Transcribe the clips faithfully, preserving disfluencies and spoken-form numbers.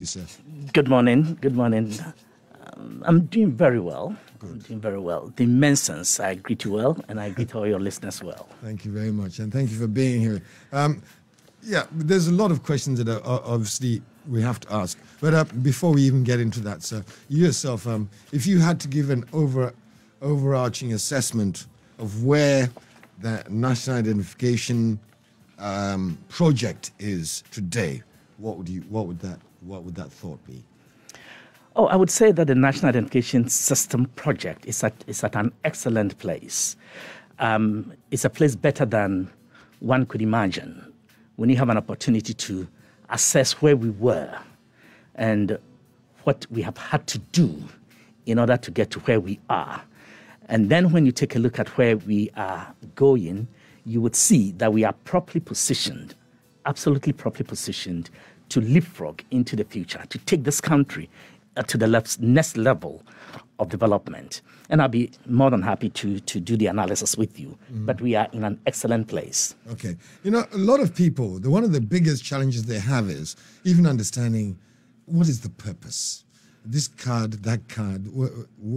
Sir. Good morning. Good morning. Um, I'm doing very well. Good. I'm doing very well. The Mensons, I greet you well, and I greet all your listeners well. Thank you very much, and thank you for being here. Um, yeah, there's a lot of questions that are, are obviously we have to ask. But uh, before we even get into that, sir, you yourself, um, if you had to give an over, overarching assessment of where the national identification um, project is today, what would you? What would that? What would that thought be? Oh, I would say that the National Identification System project is at, is at an excellent place. Um, it's a place better than one could imagine when you have an opportunity to assess where we were and what we have had to do in order to get to where we are. And then when you take a look at where we are going, you would see that we are properly positioned, absolutely properly positioned to leapfrog into the future, to take this country uh, to the left, next level of development. And I'll be more than happy to, to do the analysis with you. Mm-hmm. But we are in an excellent place. Okay. You know, a lot of people, the, one of the biggest challenges they have is even understanding what is the purpose. This card, that card, what,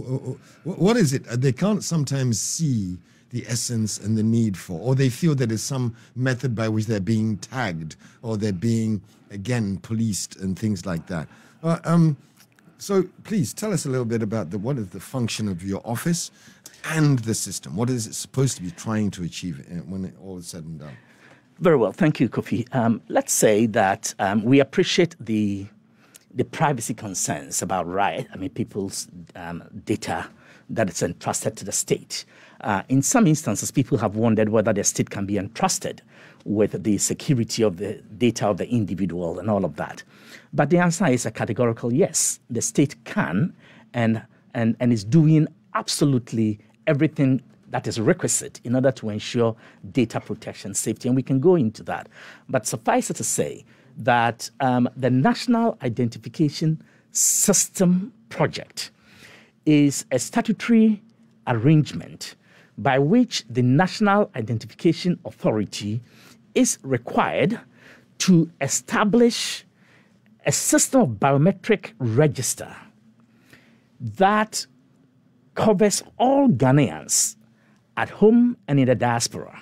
what is it? They can't sometimes see the essence and the need for, or they feel that there's some method by which they're being tagged or they're being, again, policed and things like that. Uh, um, so please tell us a little bit about the, what is the function of your office and the system. What is it supposed to be trying to achieve when it all is said and done? Very well. Thank you, Kofi. Um, let's say that um, we appreciate the the privacy concerns about right. I mean, people's um, data that is entrusted to the state. Uh, in some instances, people have wondered whether the state can be entrusted with the security of the data of the individual and all of that. But the answer is a categorical yes. The state can and, and, and is doing absolutely everything that is requisite in order to ensure data protection, safety, and we can go into that. But suffice it to say that um, the National Identification System project is a statutory arrangement by which the National Identification Authority is required to establish a system of biometric register that covers all Ghanaians at home and in the diaspora,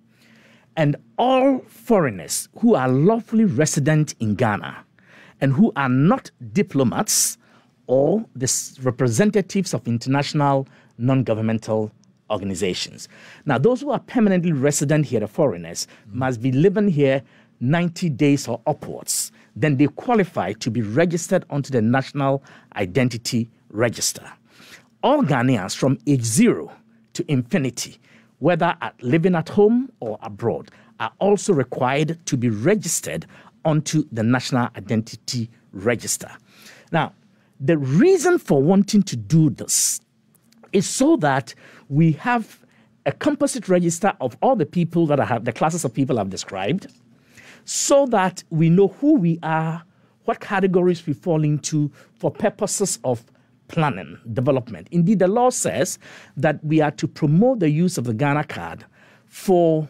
and all foreigners who are lawfully resident in Ghana and who are not diplomats or the representatives of international non-governmental organizations. Now, those who are permanently resident here, the foreigners, mm-hmm. must be living here ninety days or upwards. Then they qualify to be registered onto the National Identity Register. All Ghanaians from age zero to infinity, whether at living at home or abroad, are also required to be registered onto the National Identity Register. Now, the reason for wanting to do this is so that we have a composite register of all the people that I have, the classes of people I've described, so that we know who we are, what categories we fall into for purposes of planning, development. Indeed, the law says that we are to promote the use of the Ghana card for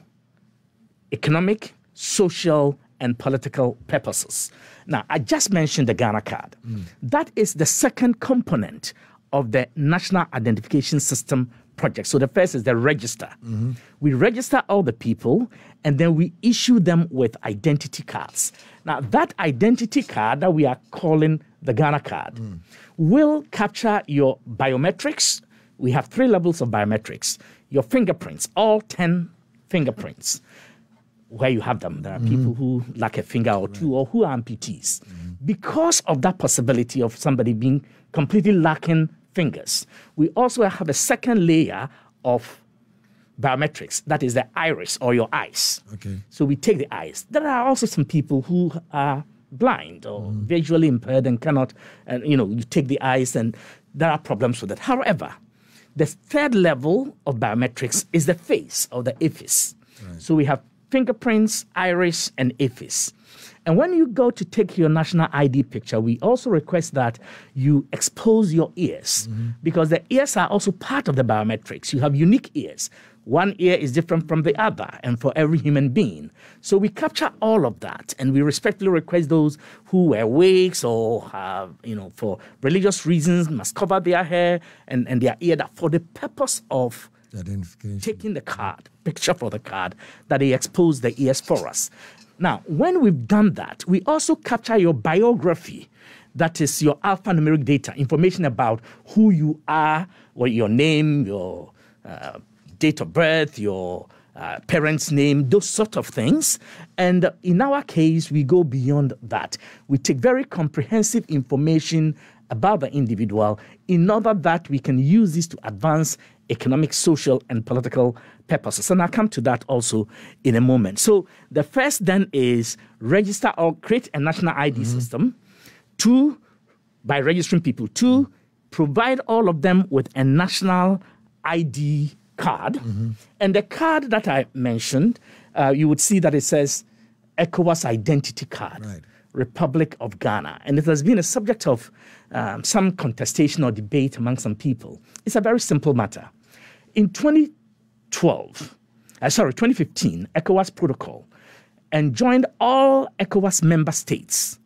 economic, social, and political purposes. Now, I just mentioned the Ghana card. Mm. That is the second component of the National Identification System project. So the first is the register. Mm-hmm. We register all the people, and then we issue them with identity cards. Now, that identity card that we are calling the Ghana card mm. will capture your biometrics. We have three levels of biometrics. Your fingerprints, all ten fingerprints, where you have them. There are mm-hmm. people who lack a finger or two, right. or who are amputees. Mm-hmm. Because of that possibility of somebody being completely lacking fingers, we also have a second layer of biometrics. That is the iris or your eyes. Okay. So we take the eyes. There are also some people who are blind or mm. visually impaired and cannot, and you know, you take the eyes and there are problems with it. However, the third level of biometrics is the face or the iris. Right. So we have fingerprints, iris, and iris. And when you go to take your national I D picture, we also request that you expose your ears mm-hmm. because the ears are also part of the biometrics. You have unique ears. One ear is different from the other, and for every human being. So we capture all of that, and we respectfully request those who wear wigs or have, you know, for religious reasons, must cover their hair and, and their ear, that for the purpose of taking the card, picture for the card, that they expose the ears for us. Now, when we've done that, we also capture your biography. That is your alphanumeric data, information about who you are, what your name, your uh, date of birth, your uh, parents' name, those sort of things. And in our case, we go beyond that. We take very comprehensive information about the individual in order that we can use this to advance economic, social, and political purposes. And I'll come to that also in a moment. So the first then is register or create a national I D mm-hmm. system. Two, by registering people. Two, provide all of them with a national I D card. Mm-hmm. And the card that I mentioned, uh, you would see that it says ECOWAS Identity Card, right. Republic of Ghana. And it has been a subject of um, some contestation or debate among some people. It's a very simple matter. In twenty twelve, uh, sorry, twenty fifteen, ECOWAS protocol enjoined all ECOWAS member states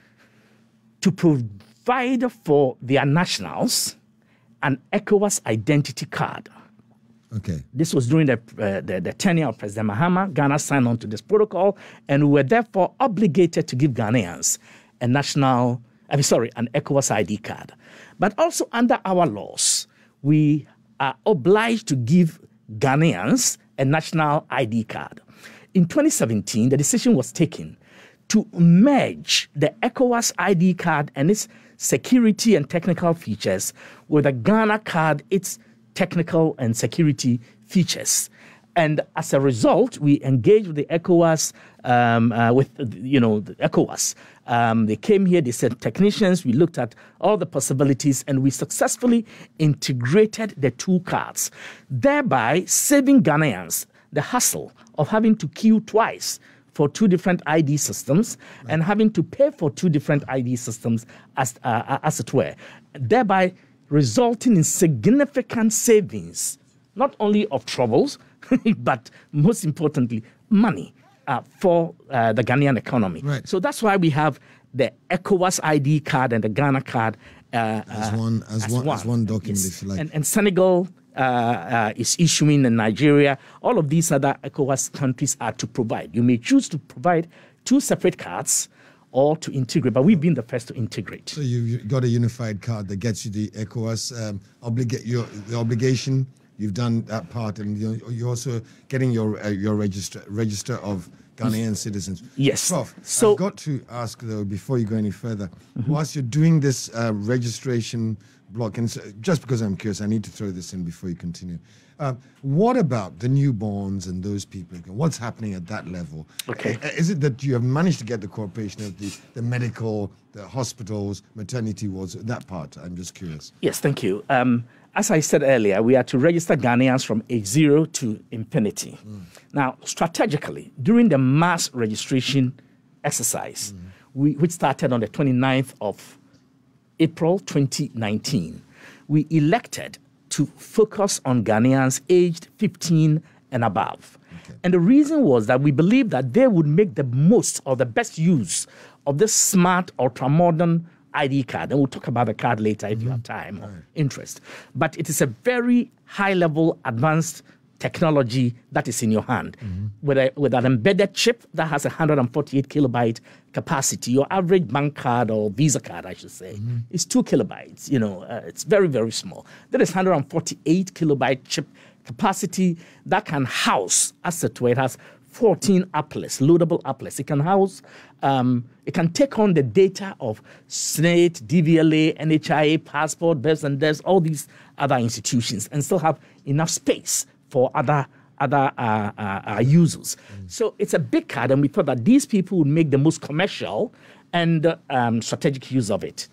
to provide for their nationals an ECOWAS identity card. Okay. This was during the, uh, the, the tenure of President Mahama. Ghana signed on to this protocol, and we were therefore obligated to give Ghanaians a national, I mean, sorry, an ECOWAS I D card. But also under our laws, we are obliged to give Ghanaians a national I D card. In twenty seventeen, the decision was taken to merge the ECOWAS I D card and its security and technical features with the Ghana card, its technical and security features. And as a result, we engaged with the ECOWAS, um, uh, with, you know, the ECOWAS. Um, they came here, they sent technicians, we looked at all the possibilities, and we successfully integrated the two cards, thereby saving Ghanaians the hassle of having to queue twice for two different I D systems, right. and having to pay for two different I D systems, as uh, as it were, thereby resulting in significant savings, not only of troubles, but most importantly, money uh, for uh, the Ghanaian economy. Right. So that's why we have the ECOWAS I D card and the Ghana card uh, as one as, as one, one as one document, yes. if you like. And, and Senegal uh, uh, is issuing, in Nigeria. All of these other ECOWAS countries are to provide. You may choose to provide two separate cards or to integrate, but we've been the first to integrate. So you've got a unified card that gets you the ECOWAS um, obliga- your, the obligation. You've done that part, and you're, you're also getting your uh, your register register of Ghanaian citizens. Yes. Prof, so, I've got to ask, though, before you go any further, mm-hmm. whilst you're doing this uh, registration block, and so, just because I'm curious, I need to throw this in before you continue. Uh, what about the newborns and those people? What's happening at that level? Okay. Is it that you have managed to get the cooperation of the, the medical, the hospitals, maternity wards, that part? I'm just curious. Yes, thank you. Um, as I said earlier, we are to register Ghanaians from age zero to infinity. Mm. Now, strategically, during the mass registration exercise, mm. we, which started on the twenty-ninth of April twenty nineteen, we elected to focus on Ghanaians aged fifteen and above. Okay. And the reason was that we believed that they would make the most or the best use of this smart, ultra-modern I D card. And we'll talk about the card later if mm-hmm. you have time or right. interest. But it is a very high-level, advanced technology that is in your hand. Mm-hmm. With, a, with an embedded chip that has one hundred forty-eight kilobyte capacity. Your average bank card or Visa card, I should say, mm-hmm. is two kilobytes. You know, uh, it's very, very small. There is one hundred forty-eight kilobyte chip capacity that can house, as it were, it has fourteen applets, loadable applets. It can house, um, it can take on the data of S N A T, D V L A, N H I A, Passport, Births and Deaths, all these other institutions, and still have enough space for other other uh, uh, uh, users. Mm. So it's a big card, and we thought that these people would make the most commercial and uh, um, strategic use of it.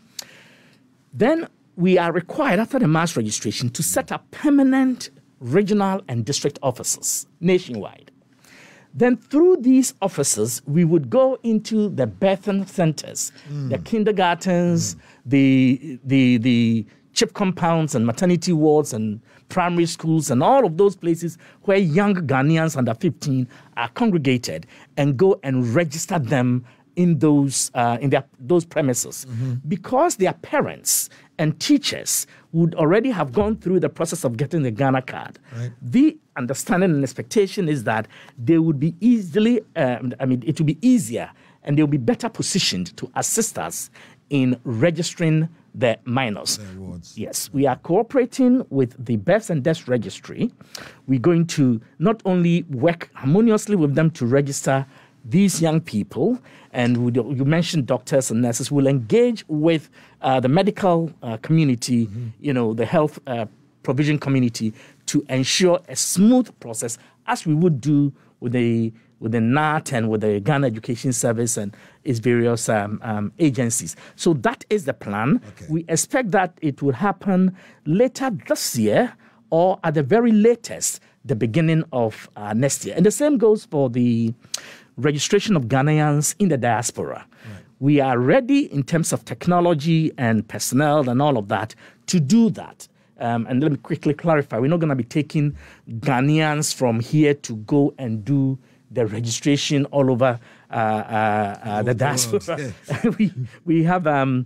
Then we are required, after the mass registration, to set up permanent regional and district offices nationwide. Then through these offices, we would go into the birthing centers, mm. the kindergartens, mm. the, the, the chip compounds and maternity wards and primary schools and all of those places where young Ghanaians under fifteen are congregated, and go and register them in those uh, in their those premises, mm-hmm. because their parents and teachers would already have gone through the process of getting the Ghana card. Right. The understanding and expectation is that they would be easily, um, I mean, it will be easier, and they will be better positioned to assist us in registering the minors. Their wards. Yes, we are cooperating with the Births and Deaths Registry. We're going to not only work harmoniously with them to register these young people, and we, you mentioned doctors and nurses, will engage with uh, the medical uh, community, mm-hmm. you know, the health uh, provision community, to ensure a smooth process, as we would do with the with the N A T and with the Ghana Education Service and its various um, um, agencies. So that is the plan. Okay. We expect that it will happen later this year, or at the very latest, the beginning of uh, next year. And the same goes for the registration of Ghanaians in the diaspora. Right. We are ready in terms of technology and personnel and all of that to do that. Um, and let me quickly clarify, we're not going to be taking Ghanaians from here to go and do the registration all over uh, uh, uh, the diaspora. Yeah. we we have um,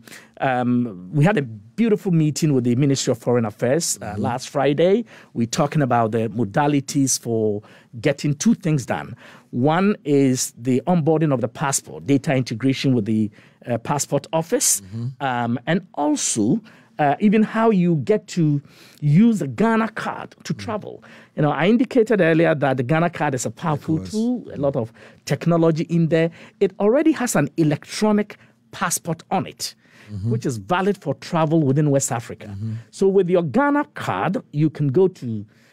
um, we had a beautiful meeting with the Ministry of Foreign Affairs uh, mm-hmm. last Friday. We're talking about the modalities for getting two things done. One is the onboarding of the passport, data integration with the uh, passport office, mm-hmm. um, and also Uh, even how you get to use the Ghana card to travel. You know, I indicated earlier that the Ghana card is a powerful tool, a lot of technology in there. It already has an electronic passport on it, mm-hmm. which is valid for travel within West Africa. Mm-hmm. So with your Ghana card, you can go to,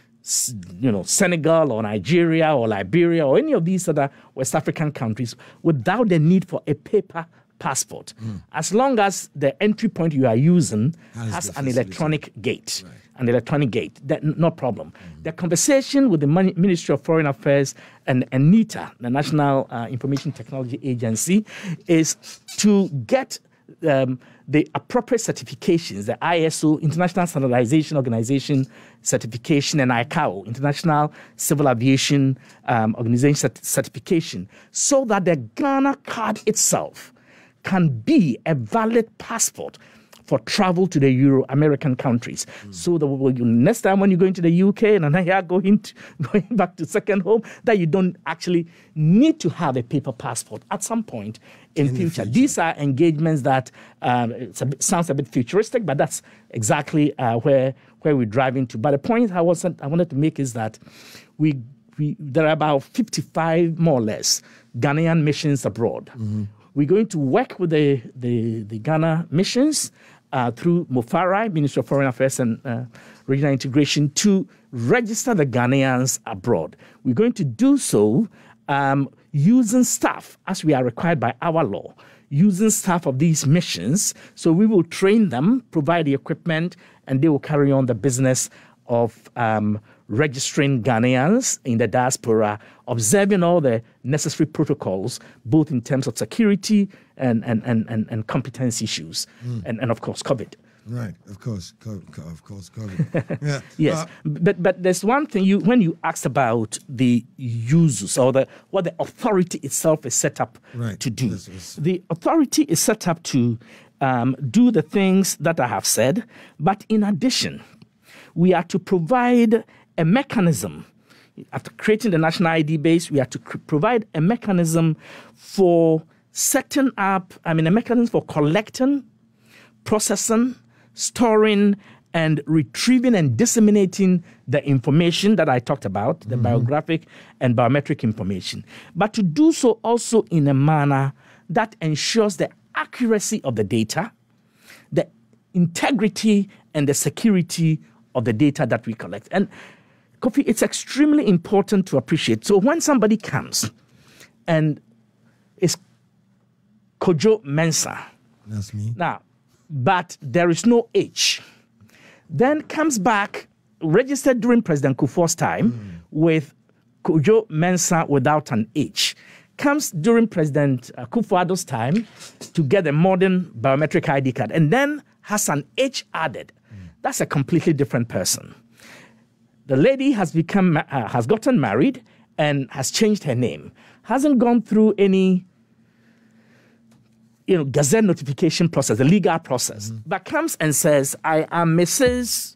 you know, Senegal or Nigeria or Liberia or any of these other West African countries without the need for a paper passport, mm. as long as the entry point you are using has, has an electronic gate, right. an electronic gate, that no problem. Mm. The conversation with the Ministry of Foreign Affairs and, and NITA, the National uh, Information Technology Agency, is to get um, the appropriate certifications, the I S O, International Standardization Organization certification, and I C A O, International Civil Aviation um, Organization cert- certification, so that the Ghana card itself can be a valid passport for travel to the Euro-American countries. Mm. So that when you, next time when you're going to the U K and then you're going, to, going back to second home, that you don't actually need to have a paper passport at some point in, in future. The future. These are engagements that um, it's a bit, sounds a bit futuristic, but that's exactly uh, where where we're driving to. But the point I wasn't I wanted to make is that we we there are about fifty-five more or less Ghanaian missions abroad. Mm-hmm. We're going to work with the, the, the Ghana missions uh, through MOFARI, Ministry of Foreign Affairs and uh, Regional Integration, to register the Ghanaians abroad. We're going to do so um, using staff, as we are required by our law, using staff of these missions. So we will train them, provide the equipment, and they will carry on the business of um, registering Ghanaians in the diaspora, observing all the necessary protocols, both in terms of security and and and, and, and competence issues, mm. and, and of course COVID. Right, of course, co- co- of course, COVID. Yeah. Yes, uh, but but there's one thing you when you asked about the users or the what the authority itself is set up right. to do. This is... The authority is set up to um, do the things that I have said, but in addition, we are to provide a mechanism. After creating the national I D base, we are to cr- provide a mechanism for setting up, I mean, a mechanism for collecting, processing, storing, and retrieving and disseminating the information that I talked about, the mm-hmm. biographic and biometric information. But to do so also in a manner that ensures the accuracy of the data, the integrity and the security of the data that we collect. And Kofi, it's extremely important to appreciate. So when somebody comes and is Kojo Mensah, that's me. Now, but there is no H, then comes back, registered during President Kufuor's time mm. with Kojo Mensah without an H, comes during President uh, Kufuor's time to get a modern biometric I D card, and then has an H added. Mm. that's a completely different person. The lady has become, uh, has gotten married and has changed her name, hasn't gone through any, you know, Gazette notification process, the legal process, mm-hmm. but comes and says, I am Missus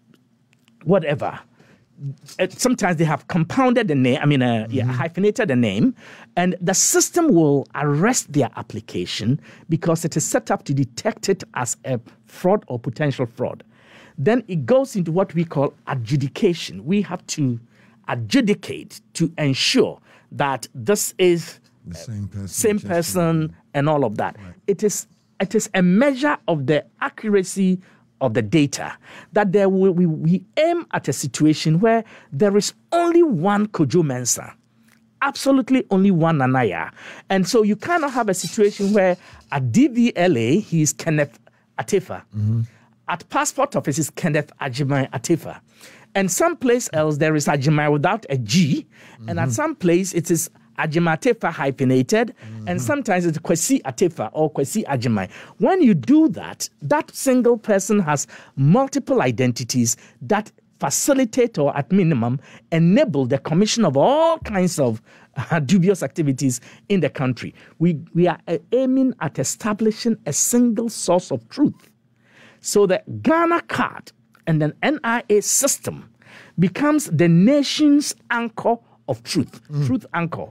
whatever. Uh, sometimes they have compounded the name, I mean, uh, mm-hmm. yeah, hyphenated the name, and the system will arrest their application because it is set up to detect it as a fraud or potential fraud. Then it goes into what we call adjudication. We have to adjudicate to ensure that this is the same person, same person and all of that. Right. It is it is a measure of the accuracy of the data that there will, we, we aim at a situation where there is only one Kojo Mensah, absolutely only one Nanaya. And so you cannot have a situation where at D V L A, he is Kenneth Attafuah. Mm-hmm. At Passport Office is Kenneth Agyemang Attafuah. And someplace else, there is Agyemang without a G. Mm-hmm. And at some place, it is Agyemang Attafuah hyphenated. Mm-hmm. And sometimes it's Kwesi Attafuah or Kwesi Agyemang. When you do that, that single person has multiple identities that facilitate or at minimum enable the commission of all kinds of uh, dubious activities in the country. We, we are uh, aiming at establishing a single source of truth. So the Ghana card and then N I A system becomes the nation's anchor of truth, mm. truth anchor.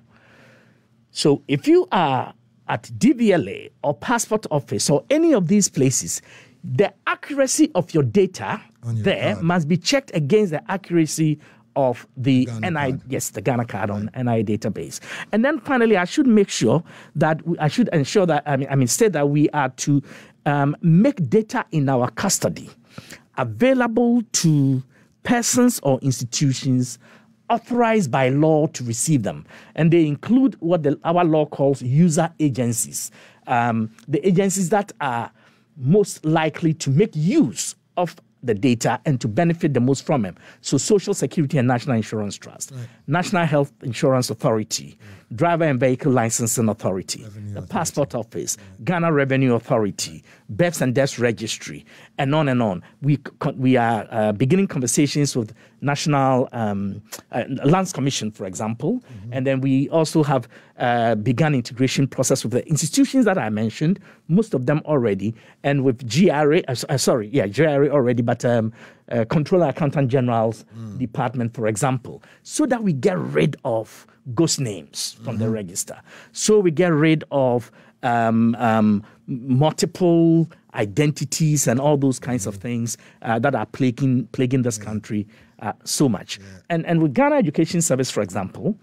So if you are at D V L A or Passport Office or any of these places, the accuracy of your data your there card. must be checked against the accuracy of the Ghana N I A, card. yes, the Ghana card right. on N I A database. And then finally, I should make sure that we, I should ensure that I mean, I mean, say that we are to um, make data in our custody available to persons or institutions authorized by law to receive them. And they include what the, our law calls user agencies, um, the agencies that are most likely to make use of the data and to benefit the most from them. So Social Security and National Insurance Trust, right. National Health Insurance Authority, right. Driver and Vehicle Licensing Authority, Revenue the Authority. Passport Office, right. Ghana Revenue Authority, Births and Deaths Registry, and on and on. We we are uh, beginning conversations with National um, uh, Lands Commission, for example, mm-hmm. and then we also have uh, begun integration process with the institutions that I mentioned, most of them already, and with G R A, uh, sorry, yeah, G R A already, but um, uh, Controller Accountant General's mm. Department, for example, so that we get rid of ghost names from mm-hmm. the register. So we get rid of um, um, multiple identities and all those kinds mm-hmm. of things uh, that are plaguing plaguing this yeah. country uh, so much. Yeah. And and with Ghana Education Service, for example,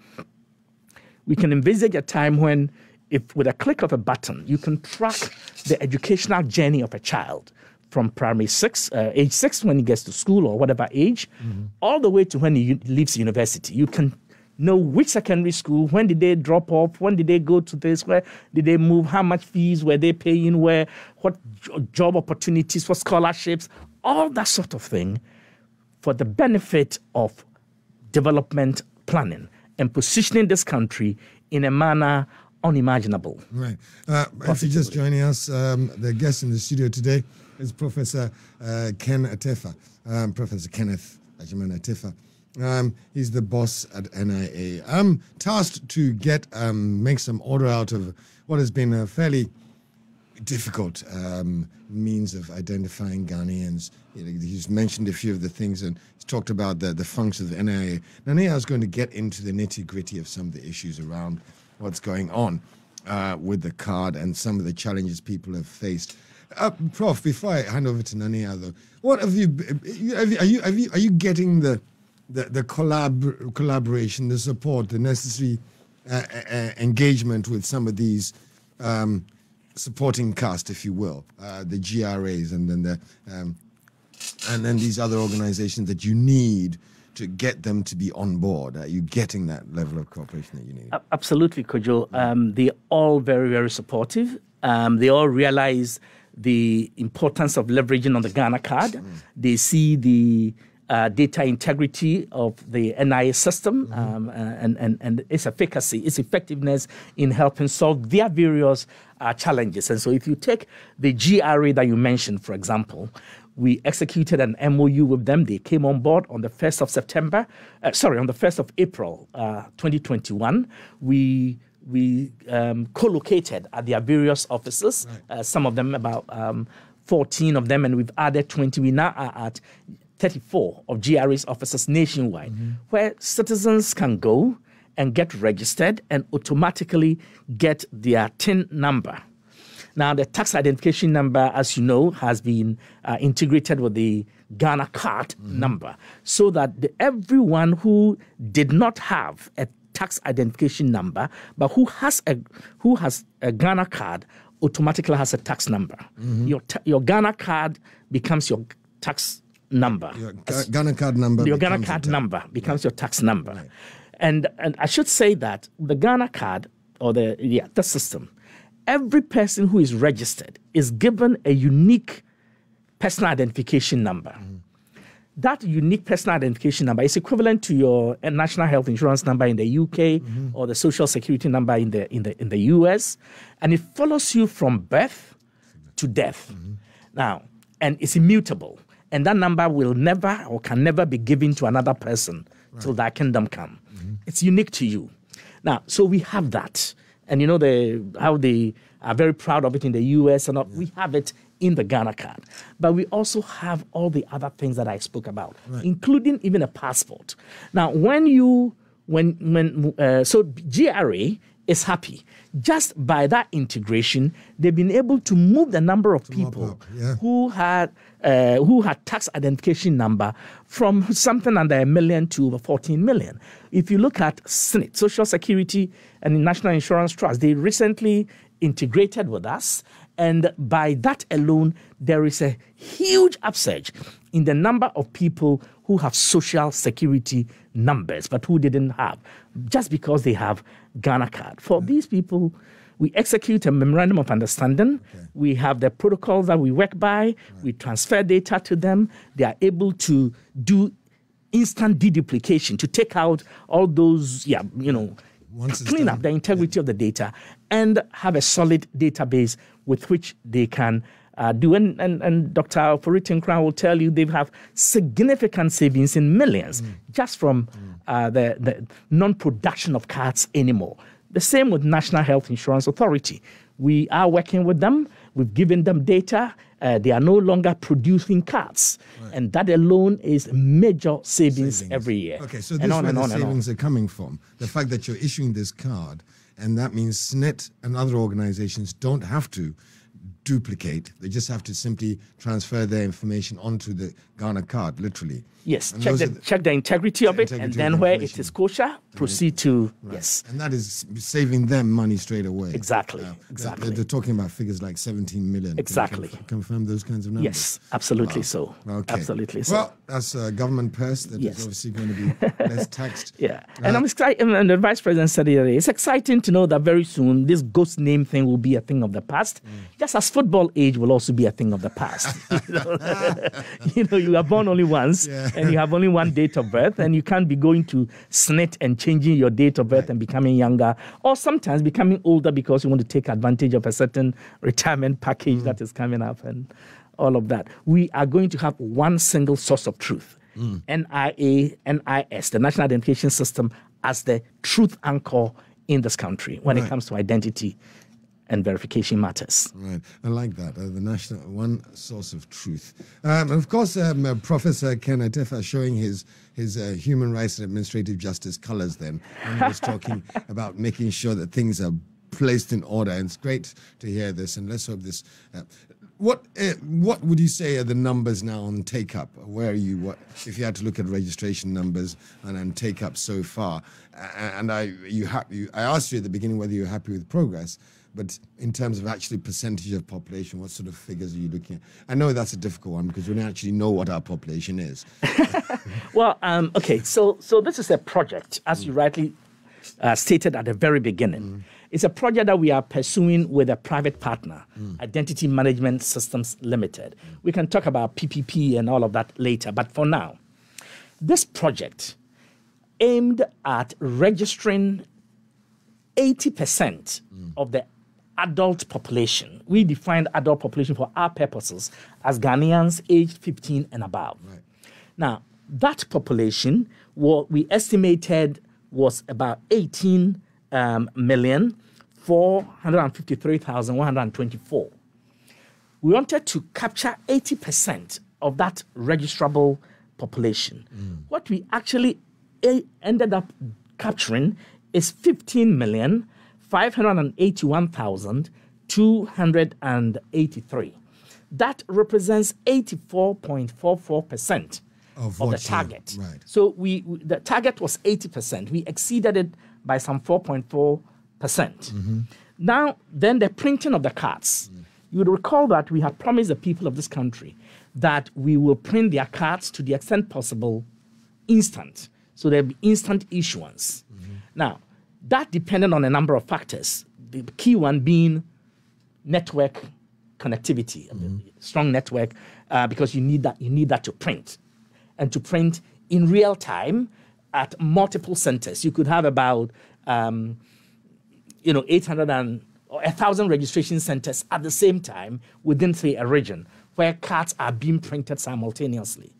we can envisage a time when, if with a click of a button, you can track the educational journey of a child from primary six, uh, age six when he gets to school or whatever age, mm-hmm. all the way to when he leaves university. You can know which secondary school, when did they drop off, when did they go to this, where did they move, how much fees were they paying, where, what job opportunities, what scholarships, all that sort of thing for the benefit of development planning and positioning this country in a manner unimaginable. Right. Uh, if you're just joining us, um, the guest in the studio today is Professor uh, Ken Attafuah, um, Professor Kenneth Agyemang Attafuah. Um, he's the boss at N I A. I'm tasked to get um, make some order out of what has been a fairly difficult um, means of identifying Ghanaians. You know, he's mentioned a few of the things and he's talked about the, the functions of N I A. N I A is going to get into the nitty-gritty of some of the issues around what's going on uh, with the card and some of the challenges people have faced. Uh, Prof, before I hand over to Nania, though, what have you, have you, are you, have you, are you getting the the, the collab, collaboration, the support, the necessary uh, uh, engagement with some of these um, supporting cast, if you will, uh, the G R As and then the um, and then these other organizations that you need to get them to be on board? Are you getting that level of cooperation that you need? Absolutely, Kojo. Um, they're all very, very supportive. Um, they all realize the importance of leveraging on the Ghana card. Mm. They see the uh, data integrity of the N I A system mm-hmm. um, and, and, and its efficacy, its effectiveness in helping solve their various uh, challenges. And so if you take the G R A that you mentioned, for example, we executed an M O U with them. They came on board on the first of September, uh, sorry, on the first of April, uh, twenty twenty-one. We we um, co-located at their various offices, right. uh, some of them about um, fourteen of them, and we've added twenty. We now are at thirty-four of G R A's offices nationwide, mm-hmm. where citizens can go and get registered and automatically get their T I N number. Now, the tax identification number, as you know, has been uh, integrated with the Ghana card mm-hmm. number, so that the, everyone who did not have a tax identification number, but who has a who has a Ghana card, automatically has a tax number. Mm-hmm. Your ta- your Ghana card becomes your tax number. Your Ga- Ghana card number. Your Ghana card ta- number becomes right. your tax number. Right. And and I should say that the Ghana card or the yeah the system, every person who is registered is given a unique personal identification number. Mm-hmm. That unique personal identification number is equivalent to your national health insurance number in the U K mm-hmm. or the social security number in the in the in the U S, and it follows you from birth to death. Mm-hmm. Now, and it's immutable, and that number will never or can never be given to another person right. till that kingdom come. Mm-hmm. It's unique to you. Now, so we have that, and you know the how they are very proud of it in the U S, and yeah. we have it in the Ghana card. But we also have all the other things that I spoke about, right. including even a passport. Now, when you, when, when, uh, so G R A is happy. Just by that integration, they've been able to move the number of to people yeah. who had, uh, who had tax identification number from something under a million to over fourteen million. If you look at S N I T, Social Security and National Insurance Trust, they recently integrated with us. And by that alone, there is a huge upsurge in the number of people who have social security numbers, but who didn't have, just because they have Ghana card. For these people, we execute a memorandum of understanding. Okay. We have the protocols that we work by. Right. We transfer data to them. They are able to do instant deduplication, to take out all those, yeah, you know, Once clean up the integrity yeah. of the data and have a solid database with which they can uh, do. And, and, and Doctor Foritin will tell you they have significant savings in millions mm. just from mm. uh, the, the non-production of cards anymore. The same with National Health Insurance Authority. We are working with them. We've given them data. Uh, they are no longer producing cards. Right. And that alone is major savings, savings every year. Okay, so this is where the savings are coming from. The fact that you're issuing this card, and that means S N I T and other organizations don't have to duplicate. They just have to simply transfer their information onto the Ghana card, literally. Yes, check the, the, check the integrity of it, and then where it is kosher, proceed to, right. yes. And that is saving them money straight away. Exactly, uh, exactly. They're, they're talking about figures like seventeen million. Exactly. Can you confirm those kinds of numbers? Yes, absolutely wow. so. Okay. Absolutely so. Well, that's a government purse that yes. is obviously going to be less taxed. Yeah, uh, and I'm excited, and the Vice President said it today, it's exciting to know that very soon this ghost name thing will be a thing of the past, mm. just as football age will also be a thing of the past. you, know? you know, you are born only once, yeah. and you have only one date of birth, and you can't be going to S N I T and changing your date of birth right. and becoming younger, or sometimes becoming older because you want to take advantage of a certain retirement package mm. that is coming up and all of that. We are going to have one single source of truth, mm. N I A, N I S, the National Identification System, as the truth anchor in this country when right. it comes to identity and verification matters. Right. I like that. Uh, the national one source of truth. Um, of course, um, uh, Professor Kenneth Agyemang showing his his uh, human rights and administrative justice colors then when he was talking about making sure that things are placed in order. And it's great to hear this. And let's hope this. Uh, what uh, what would you say are the numbers now on take up? Where are you? What if you had to look at registration numbers and, and take up so far? Uh, and I you, ha- you I asked you at the beginning whether you're happy with progress. But in terms of actually percentage of population, what sort of figures are you looking at? I know that's a difficult one because we don't actually know what our population is. well, um, okay, so so this is a project, as mm. you rightly uh, stated at the very beginning. Mm. It's a project that we are pursuing with a private partner, mm. Identity Management Systems Limited. Mm. We can talk about P P P and all of that later, but for now, This project aimed at registering eighty percent mm. of the adult population. We defined adult population for our purposes as Ghanaians aged fifteen and above. Right. Now, that population, what we estimated was about eighteen um, million, four hundred fifty-three thousand, one hundred twenty-four. We wanted to capture eighty percent of that registrable population. Mm. What we actually a- ended up capturing is fifteen million, five hundred eighty-one thousand, two hundred eighty-three. That represents eighty-four point four four percent of, of the target. You, right. So we, we the target was eighty percent. We exceeded it by some four point four percent. Mm-hmm. Now, then the printing of the cards. Mm. You would recall that we had promised the people of this country that we will print their cards to the extent possible instant. So there'll be instant issuance. Mm-hmm. Now, that depended on a number of factors. The key one being network connectivity, mm-hmm. strong network, uh, because you need that. You need that to print, and to print in real time at multiple centers. You could have about, um, you know, eight hundred and or a thousand registration centers at the same time within, say, a region where cards are being printed simultaneously.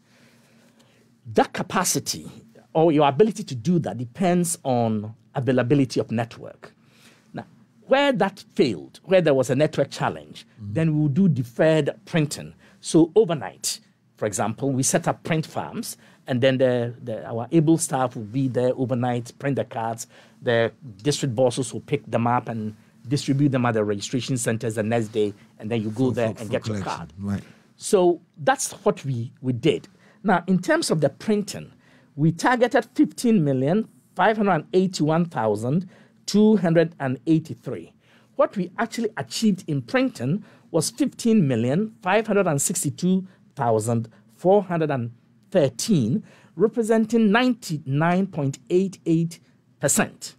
That capacity or your ability to do that depends on availability of network. Now, where that failed, where there was a network challenge, mm-hmm. then we will do deferred printing. So overnight, for example, we set up print farms, and then the, the, our able staff will be there overnight, print the cards. The district bosses will pick them up and distribute them at the registration centers the next day, and then you go for, there for, and for get collection. Your card. Right. So that's what we, we did. Now, in terms of the printing, we targeted fifteen million, five hundred eighty-one thousand, two hundred eighty-three. What we actually achieved in printing was fifteen million, five hundred sixty-two thousand, four hundred thirteen, representing ninety-nine point eight eight percent.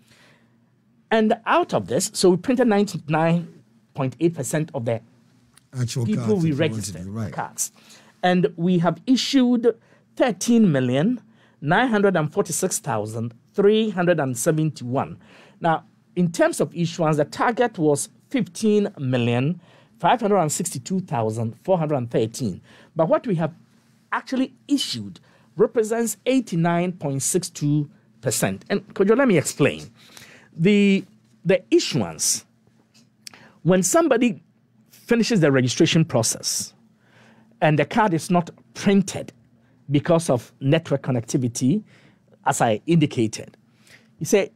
And out of this, so we printed ninety-nine point eight percent of the actual people cards we registered, to, right. cards. And we have issued thirteen million, nine hundred forty-six thousand, three hundred seventy-one. Now, in terms of issuance, the target was fifteen million, five hundred sixty-two thousand, four hundred thirteen. But what we have actually issued represents eighty-nine point six two percent. And could you let me explain? The, the issuance, when somebody finishes the registration process and the card is not printed because of network connectivity, as I indicated, you say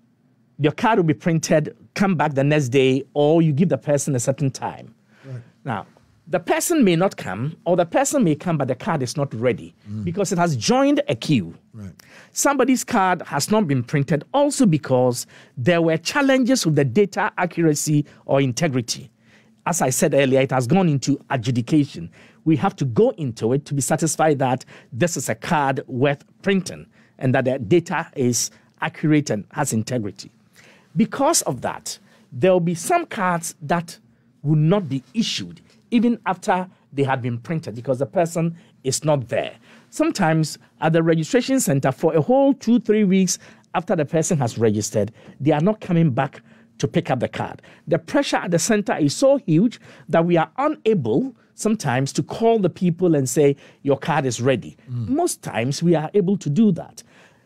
your card will be printed, come back the next day, or you give the person a certain time. Right. Now, the person may not come, or the person may come, but the card is not ready mm. because it has joined a queue. Right. Somebody's card has not been printed also because there were challenges with the data accuracy or integrity. As I said earlier, it has gone into adjudication. We have to go into it to be satisfied that this is a card worth printing and that the data is accurate and has integrity. Because of that, there will be some cards that will not be issued even after they had been printed because the person is not there. Sometimes at the registration center for a whole two, three weeks after the person has registered, they are not coming back to pick up the card. The pressure at the center is so huge that we are unable sometimes to call the people and say, your card is ready. Mm. Most times we are able to do that.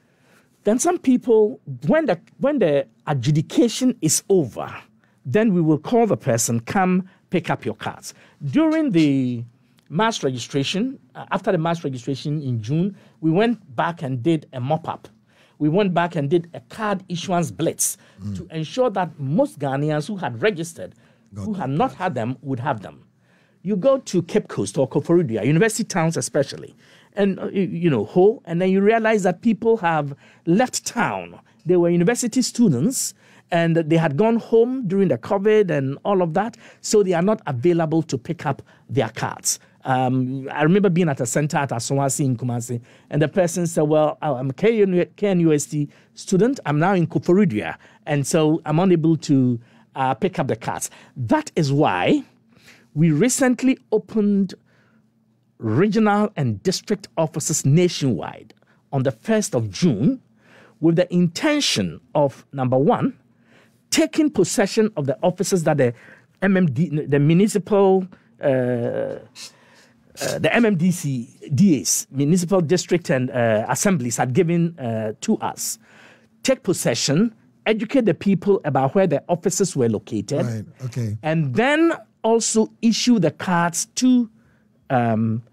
Then some people, when the, when the adjudication is over, then we will call the person, come pick up your cards. During the mass registration, uh, after the mass registration in June, we went back and did a mop-up. We went back and did a card issuance blitz mm. to ensure that most Ghanaians who had registered, Got who had not cards. had them, would have them. You go to Cape Coast or Koforidua, university towns especially, and, uh, you, you know, Ho, and then you realize that people have left town. They were university students, and they had gone home during the COVID and all of that, so they are not available to pick up their cards. Um, I remember being at a center at Asomasi in Kumasi, and the person said, well, I'm a K N U S T student. I'm now in Koforidua, and so I'm unable to uh, pick up the cards. That is why we recently opened regional and district offices nationwide on the first of June with the intention of, number one, taking possession of the offices that the M M D, the municipal, uh, uh, the M M D C D As, municipal district and uh, assemblies had given uh, to us. Take possession, educate the people about where the offices were located, right. Okay. and then also issue the cards to um,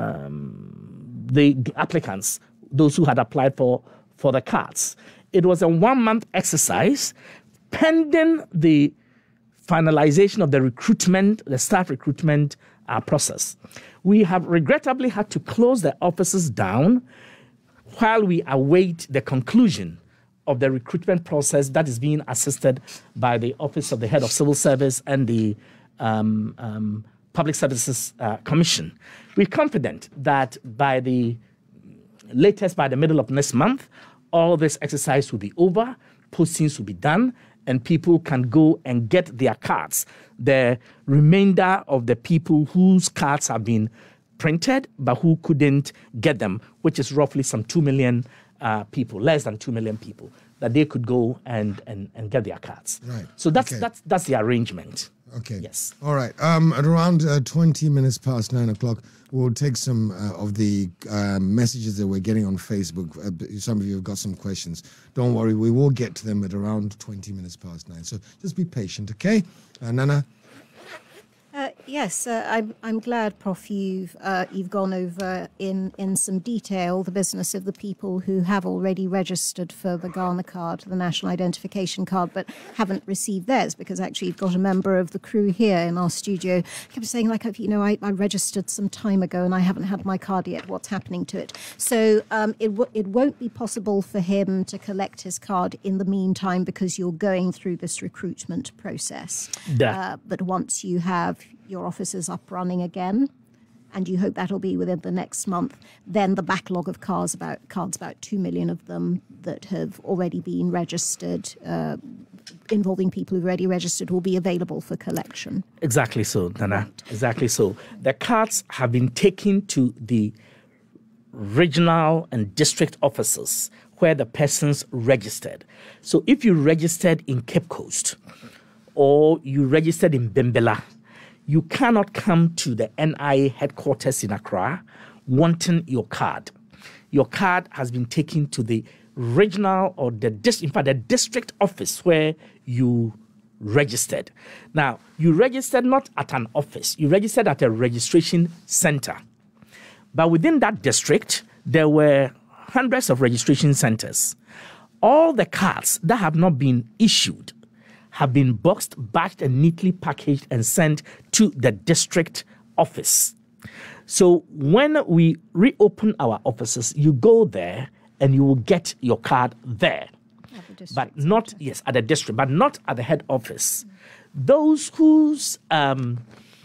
um, the applicants, those who had applied for, for the cards. It was a one-month exercise pending the finalization of the recruitment, the staff recruitment uh, process. We have regrettably had to close the offices down while we await the conclusion of the recruitment process that is being assisted by the Office of the Head of Civil Service and the um, um, Public Services uh, Commission. We're confident that by the latest, by the middle of next month, all this exercise will be over, postings will be done, and people can go and get their cards. The remainder of the people whose cards have been printed but who couldn't get them, which is roughly some two million uh, people, less than two million people, that they could go and, and, and get their cards. Right. So that's, okay. that's, that's the arrangement. Okay. Yes. All right. Um, at around uh, twenty minutes past nine o'clock, we'll take some uh, of the uh, messages that we're getting on Facebook. Uh, some of you have got some questions. Don't worry, we will get to them at around twenty minutes past nine. So just be patient, okay? Uh, Nana? Uh, yes, uh, I'm, I'm glad, Prof, you've, uh, you've gone over in, in some detail the business of the people who have already registered for the Ghana card, the National Identification Card, but haven't received theirs, because actually you've got a member of the crew here in our studio kept saying, like, you know, I, I registered some time ago and I haven't had my card yet. What's happening to it? So um, it, w- it won't be possible for him to collect his card in the meantime because you're going through this recruitment process. Yeah. Uh, but once you have your offices up running again, and you hope that'll be within the next month, then the backlog of cards, about cards, about two million of them that have already been registered, uh, involving people who've already registered, will be available for collection. Exactly so, Nana. Right. Exactly so. The cards have been taken to the regional and district offices where the persons registered. So if you registered in Cape Coast or you registered in Bembela, you cannot come to the N I A headquarters in Accra wanting your card. Your card has been taken to the regional or the dis- in fact the district office where you registered. Now, you registered not at an office, you registered at a registration center. But within that district, there were hundreds of registration centers. All the cards that have not been issued have been boxed, batched, and neatly packaged and sent to the district office. So when we reopen our offices, you go there and you will get your card there. The but not, center. yes, at the district, but not at the head office. Mm-hmm. Those whose, um,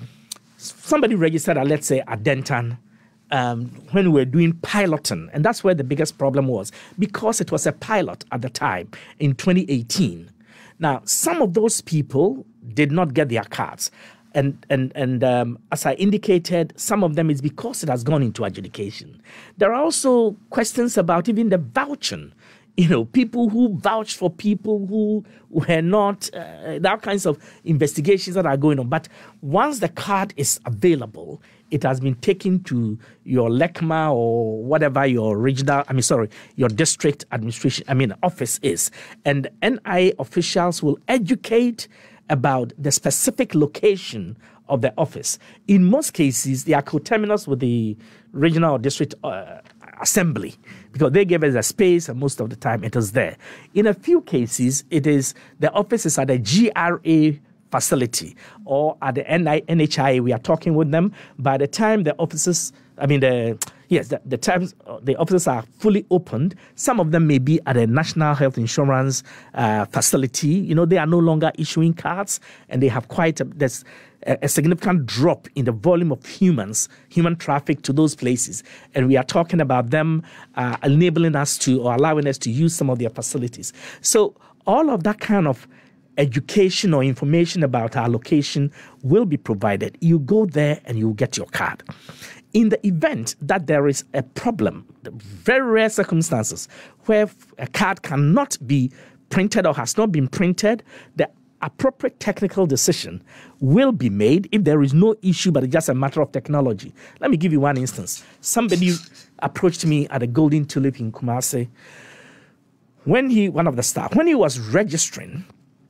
somebody registered at, let's say, at Denton, um, when we were doing piloting, and that's where the biggest problem was, because it was a pilot at the time in twenty eighteen. Now, some of those people did not get their cards. And and and um, as I indicated, some of them is because it has gone into adjudication. There are also questions about even the vouching. You know, people who vouch for people who were not, uh, there are kinds of investigations that are going on. But once the card is available, it has been taken to your L E C M A or whatever your regional, I mean, sorry, your district administration, I mean, office is. And N I A officials will educate about the specific location of the office. In most cases, they are coterminous with the regional or district uh, assembly because they give us a space and most of the time it is there. In a few cases, it is the office is at a G R A facility or at the N H I A. We are talking with them. By the time the offices, I mean, the yes, the, the times the offices are fully opened, some of them may be at a National Health Insurance uh, facility. You know, they are no longer issuing cards, and they have quite a, there's a, a significant drop in the volume of humans, human traffic to those places. And we are talking about them uh, enabling us to or allowing us to use some of their facilities. So all of that kind of education or information about our location will be provided. You go there and you get your card. In the event that there is a problem, very rare circumstances where a card cannot be printed or has not been printed, the appropriate technical decision will be made if there is no issue, but it's just a matter of technology. Let me give you one instance. Somebody approached me at a Golden Tulip in Kumasi. When he, one of the staff, when he was registering,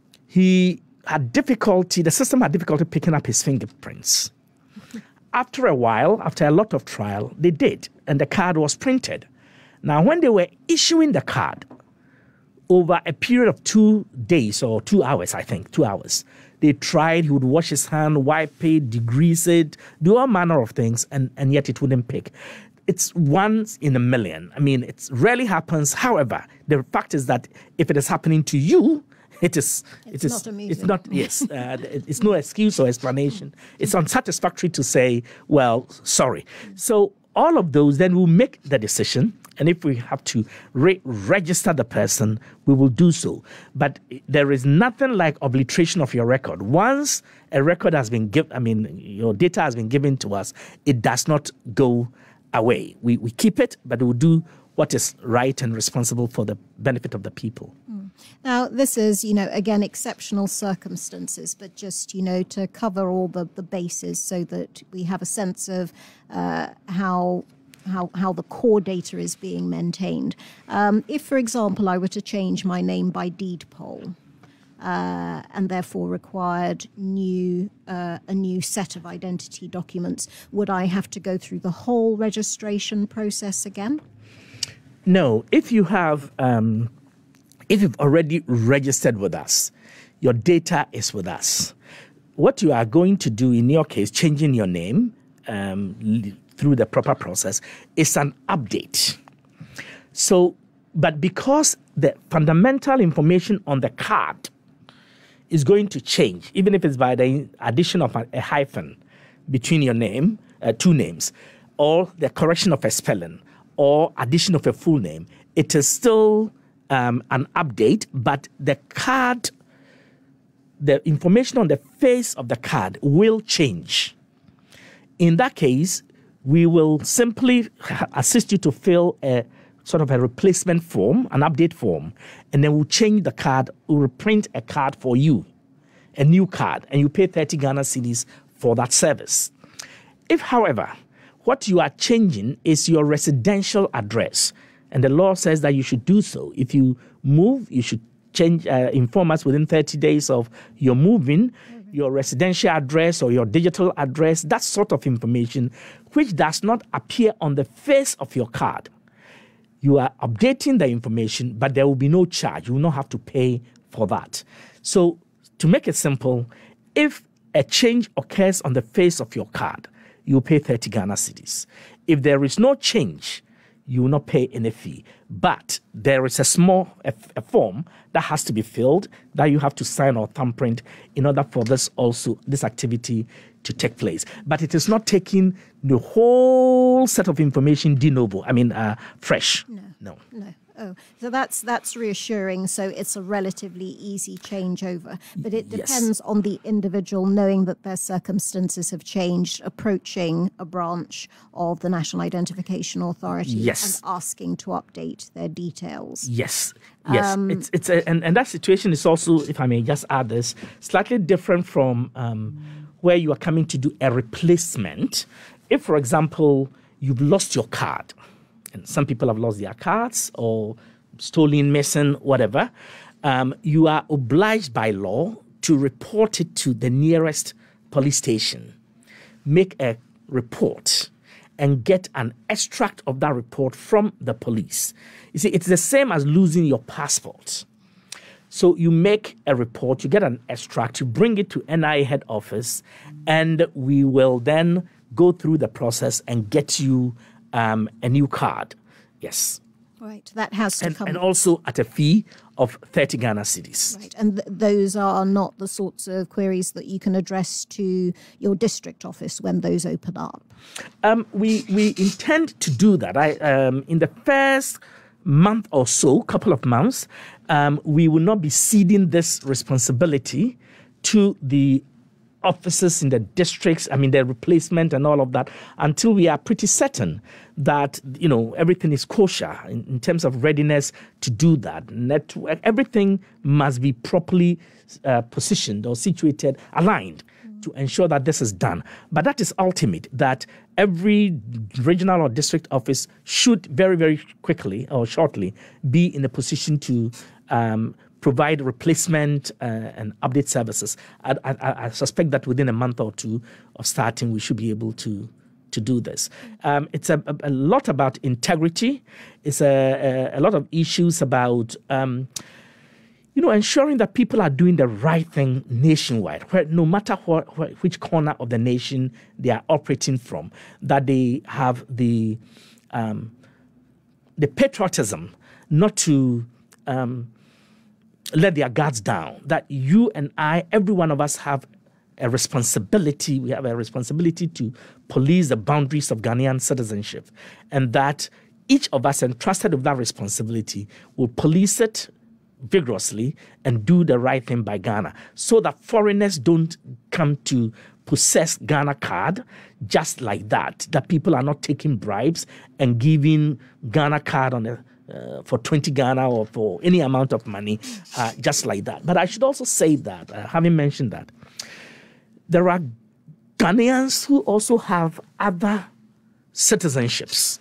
he had difficulty, the system had difficulty picking up his fingerprints. After a while, after a lot of trial, they did, and the card was printed. Now, when they were issuing the card, over a period of two days or two hours, I think, two hours, they tried, he would wash his hand, wipe it, degrease it, do all manner of things, and, and yet it wouldn't pick. It's once in a million. I mean, it rarely happens. However, the fact is that if it is happening to you, It is. It's it is, not amusing. It's not. Yes. Uh, it's no excuse or explanation. It's unsatisfactory to say, "Well, sorry." So all of those, then we'll make the decision, and if we have to re- register the person, we will do so. But there is nothing like obliteration of your record. Once a record has been given, I mean, your data has been given to us, it does not go away. We we keep it, but we'll do what is right and responsible for the benefit of the people. Mm. Now, this is, you know, again, exceptional circumstances, but just, you know, to cover all the, the bases so that we have a sense of uh, how how how the core data is being maintained. Um, if, for example, I were to change my name by deed poll, Uh, and therefore required new uh, a new set of identity documents, would I have to go through the whole registration process again? No. If you have, um, if you've already registered with us, your data is with us. What you are going to do in your case, changing your name um, through the proper process, is an update. So, but because the fundamental information on the card is going to change, even if it's by the addition of a, a hyphen between your name, uh, two names, or the correction of a spelling, or addition of a full name, it is still um, an update, but the card, the information on the face of the card will change. In that case, we will simply assist you to fill a sort of a replacement form, an update form, and then we'll change the card, we'll print a card for you, a new card, and you pay thirty Ghana cedis for that service. If, however, what you are changing is your residential address, and the law says that you should do so. If you move, you should change, uh, inform us within thirty days of your moving, mm-hmm. your residential address or your digital address, that sort of information, which does not appear on the face of your card. You are updating the information, but there will be no charge. You will not have to pay for that. So, to make it simple, if a change occurs on the face of your card, you will pay thirty Ghana cedis. If there is no change, you will not pay any fee. But there is a small a, a form that has to be filled that you have to sign or thumbprint in order for this also this activity to take place. But it is not taking the whole set of information de novo. I mean, uh, fresh. No. No. No. Oh, so that's that's reassuring. So it's a relatively easy changeover, but it depends yes. on the individual knowing that their circumstances have changed, approaching a branch of the National Identification Authority yes. and asking to update their details. Yes, yes. Um, it's it's a, and, and that situation is also, if I may just add this, slightly different from um, where you are coming to do a replacement. If, for example, you've lost your card, and some people have lost their cards or stolen, missing, whatever, um, you are obliged by law to report it to the nearest police station, make a report, and get an extract of that report from the police. You see, it's the same as losing your passport. So you make a report, you get an extract, you bring it to N I A head office, and we will then go through the process and get you Um, a new card. Yes. Right. That has to and, come. And also at a fee of thirty Ghana cedis. Right. And th- those are not the sorts of queries that you can address to your district office when those open up. Um, we we intend to do that. I um, in the first month or so, couple of months, um, we will not be ceding this responsibility to the officers in the districts, I mean, their replacement and all of that, until we are pretty certain that, you know, everything is kosher in, in terms of readiness to do that. Network, everything must be properly uh, positioned or situated, aligned mm. to ensure that this is done. But that is ultimate, that every regional or district office should very, very quickly or shortly be in a position to um, provide replacement uh, and update services. I, I, I suspect that within a month or two of starting, we should be able to to do this. Um, it's a, a lot about integrity. It's a, a, a lot of issues about, um, you know, ensuring that people are doing the right thing nationwide, where no matter what, where, which corner of the nation they are operating from, that they have the um, the patriotism not to um, let their guards down, that you and I, every one of us have a responsibility. We have a responsibility to police the boundaries of Ghanaian citizenship, and that each of us entrusted with that responsibility will police it vigorously and do the right thing by Ghana, so that foreigners don't come to possess Ghana card just like that, that people are not taking bribes and giving Ghana card on a Uh, for twenty Ghana or for any amount of money, uh, just like that. But I should also say that, uh, having mentioned that, there are Ghanaians who also have other citizenships.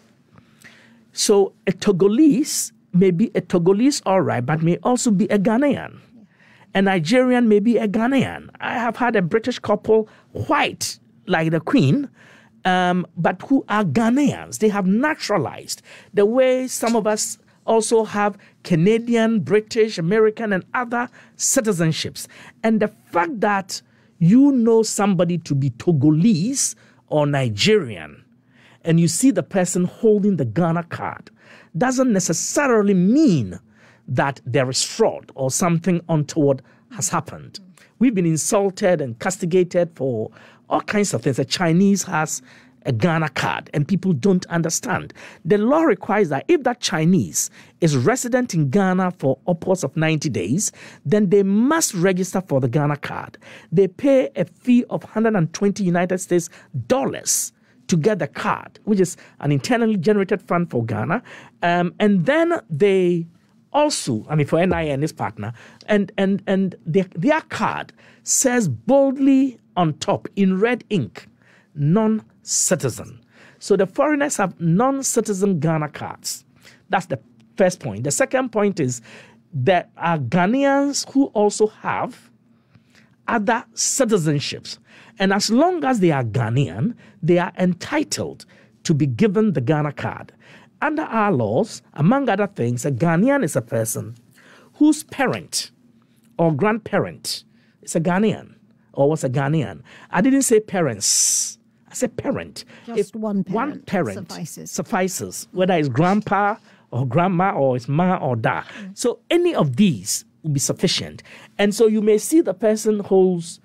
So a Togolese may be a Togolese, all right, but may also be a Ghanaian. A Nigerian may be a Ghanaian. I have had a British couple, white like the Queen, Um, but who are Ghanaians. They have naturalized the way some of us also have Canadian, British, American, and other citizenships. And the fact that you know somebody to be Togolese or Nigerian, and you see the person holding the Ghana card, doesn't necessarily mean that there is fraud or something untoward has happened. We've been insulted and castigated for all kinds of things. The Chinese has a Ghana card and people don't understand. The law requires that if that Chinese is resident in Ghana for upwards of ninety days, then they must register for the Ghana card. They pay a fee of one hundred twenty United States dollars to get the card, which is an internally generated fund for Ghana. Um, and then they also, I mean, for N I A and his partner, and, and, and their, their card says boldly on top in red ink, non-citizen. So the foreigners have non-citizen Ghana cards. That's the first point. The second point is there are Ghanaians who also have other citizenships. And as long as they are Ghanaian, they are entitled to be given the Ghana card. Under our laws, among other things, a Ghanaian is a person whose parent or grandparent is a Ghanaian or was a Ghanaian. I didn't say parents. I said parent. Just if one parent, one parent suffices. suffices, whether it's grandpa or grandma or it's ma or da. Mm. So any of these will be sufficient. And so you may see the person holds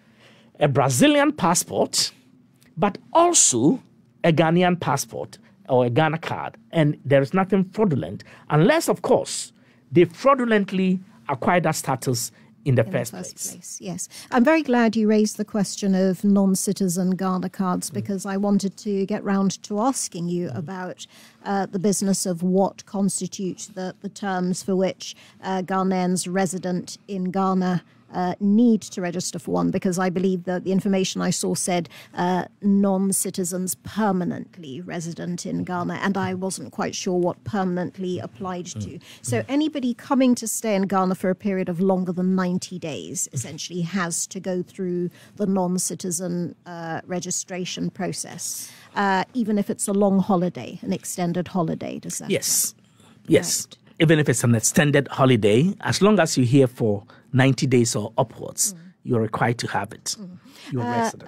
a Brazilian passport, but also a Ghanaian passport or a Ghana card, and there is nothing fraudulent, unless, of course, they fraudulently acquired that status in the, in first, the first place. place. Yes. I'm very glad you raised the question of non-citizen Ghana cards, because mm. I wanted to get round to asking you mm. about uh, the business of what constitutes the, the terms for which uh, Ghanaians resident in Ghana Uh, need to register for one, because I believe that the information I saw said uh, non-citizens permanently resident in Ghana, and I wasn't quite sure what permanently applied to. Mm. So anybody coming to stay in Ghana for a period of longer than ninety days essentially has to go through the non-citizen uh, registration process, uh, even if it's a long holiday, an extended holiday. Does that Yes, count? yes. Right. Even if it's an extended holiday, as long as you're here for ninety days or upwards, mm. you're required to have it. Mm. You're uh, resident.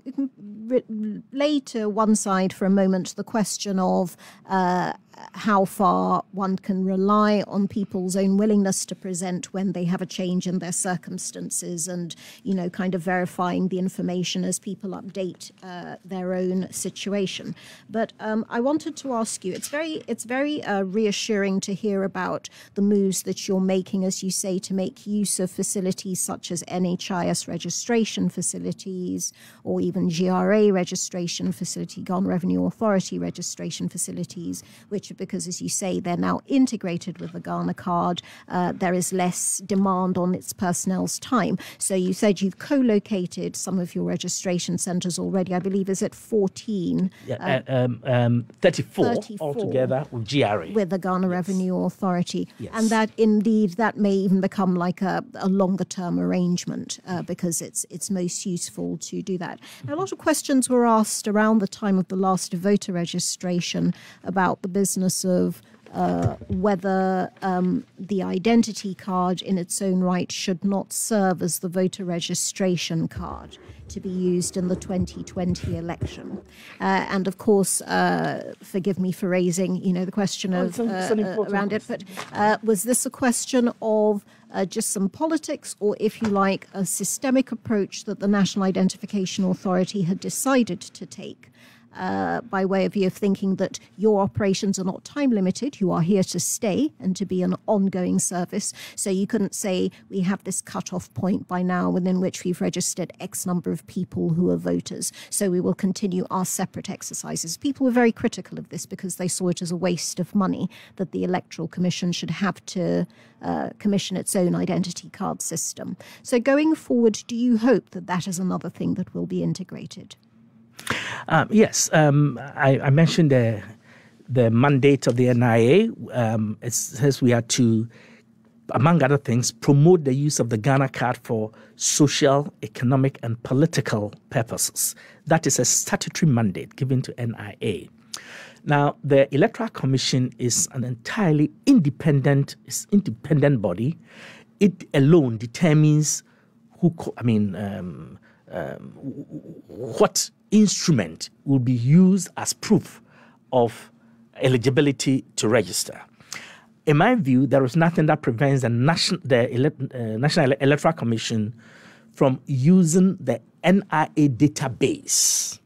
Uh, lay to one side for a moment the question of uh, how far one can rely on people's own willingness to present when they have a change in their circumstances, and, you know, kind of verifying the information as people update uh, their own situation. But um, I wanted to ask you, it's very, it's very uh, reassuring to hear about the moves that you're making, as you say, to make use of facilities such as N H I S registration facilities, facilities, or even G R A registration facility, Ghana Revenue Authority registration facilities, which, because, as you say, they're now integrated with the Ghana card, uh, there is less demand on its personnel's time. So you said you've co-located some of your registration centres already. I believe, is it fourteen? Yeah, uh, um, um, thirty-four, thirty-four altogether with G R A. With the Ghana yes. Revenue Authority. Yes. And that, indeed, that may even become like a, a longer-term arrangement uh, because it's it's most useful to do that. Now, a lot of questions were asked around the time of the last voter registration about the business of Uh, whether um, the identity card in its own right should not serve as the voter registration card to be used in the twenty twenty election. Uh, and of course, uh, forgive me for raising, you know, the question of, uh, uh, around it, but uh, was this a question of uh, just some politics, or, if you like, a systemic approach that the National Identification Authority had decided to take? Uh, by way of you of thinking that your operations are not time limited, you are here to stay and to be an ongoing service. So you couldn't say we have this cut-off point by now within which we've registered X number of people who are voters, so we will continue our separate exercises. People were very critical of this because they saw it as a waste of money that the Electoral Commission should have to uh, commission its own identity card system. So going forward, do you hope that that is another thing that will be integrated? Um, yes, um, I, I mentioned the the mandate of the N I A. Um, it says we are to, among other things, promote the use of the Ghana card for social, economic, and political purposes. That is a statutory mandate given to N I A. Now, the Electoral Commission is an entirely independent, independent body. It alone determines who, I mean, um, um, what instrument will be used as proof of eligibility to register. In my view, there is nothing that prevents the National, the ele- uh, National Electoral Commission from using the N I A database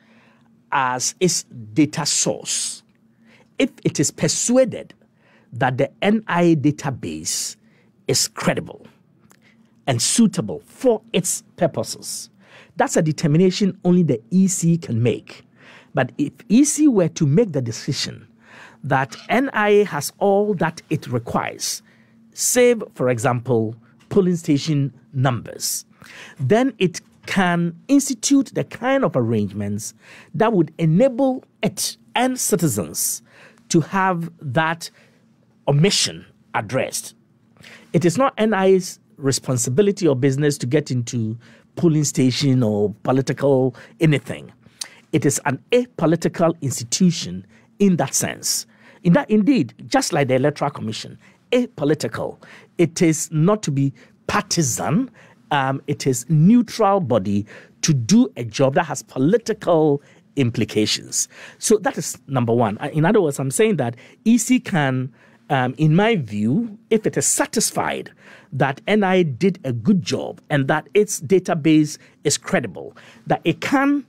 as its data source if it is persuaded that the N I A database is credible and suitable for its purposes. That's a determination only the E C can make. But if E C were to make the decision that N I A has all that it requires, save, for example, polling station numbers, then it can institute the kind of arrangements that would enable it and citizens to have that omission addressed. It is not N I A's responsibility or business to get into polling station or political anything. It is an apolitical institution in that sense. In that, indeed, just like the Electoral Commission, apolitical. It is not to be partisan. Um, it is neutral body to do a job that has political implications. So that is number one. In other words, I'm saying that E C can, um, in my view, if it is satisfied that N I A did a good job and that its database is credible, that it can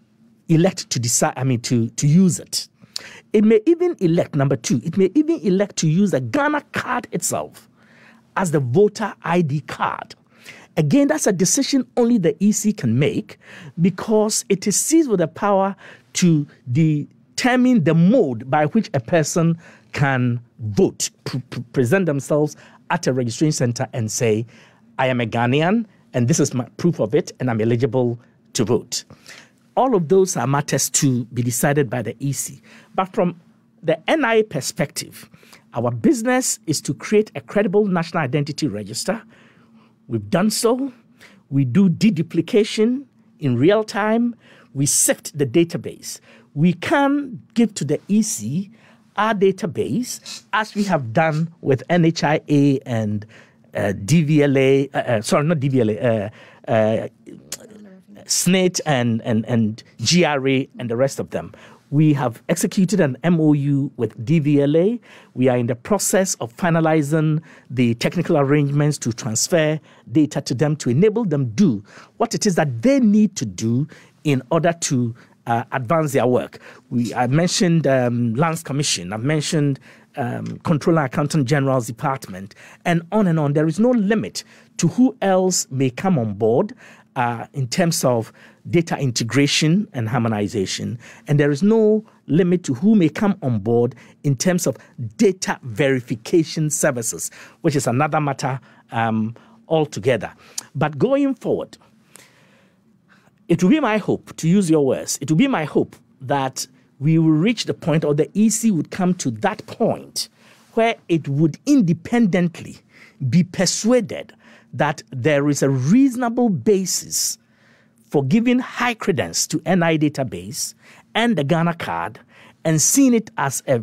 elect to decide, I mean, to, to use it. It may even elect, number two, it may even elect to use the Ghana card itself as the voter I D card. Again, that's a decision only the E C can make because it is seized with the power to determine the mode by which a person can vote, pre- pre- present themselves at a registration center and say, I am a Ghanaian and this is my proof of it and I'm eligible to vote. All of those are matters to be decided by the E C. But from the N I A perspective, our business is to create a credible national identity register. We've done so. We do deduplication in real time. We sift the database. We can give to the E C our database as we have done with N H I A and uh, D V L A, uh, uh, sorry, not D V L A, uh, uh, S N I T and, and, and G R A and the rest of them. We have executed an M O U with D V L A. We are in the process of finalizing the technical arrangements to transfer data to them to enable them do what it is that they need to do in order to uh, advance their work. We I mentioned um, Lands Commission. I've mentioned um, Controller Accountant General's Department, and on and on. There is no limit to who else may come on board. uh, in terms of data integration and harmonization, and there is no limit to who may come on board in terms of data verification services, which is another matter um, altogether. But going forward, it will be my hope, to use your words, it will be my hope that we will reach the point, or the E C would come to that point, where it would independently be persuaded that there is a reasonable basis for giving high credence to N I database and the Ghana card, and seeing it as a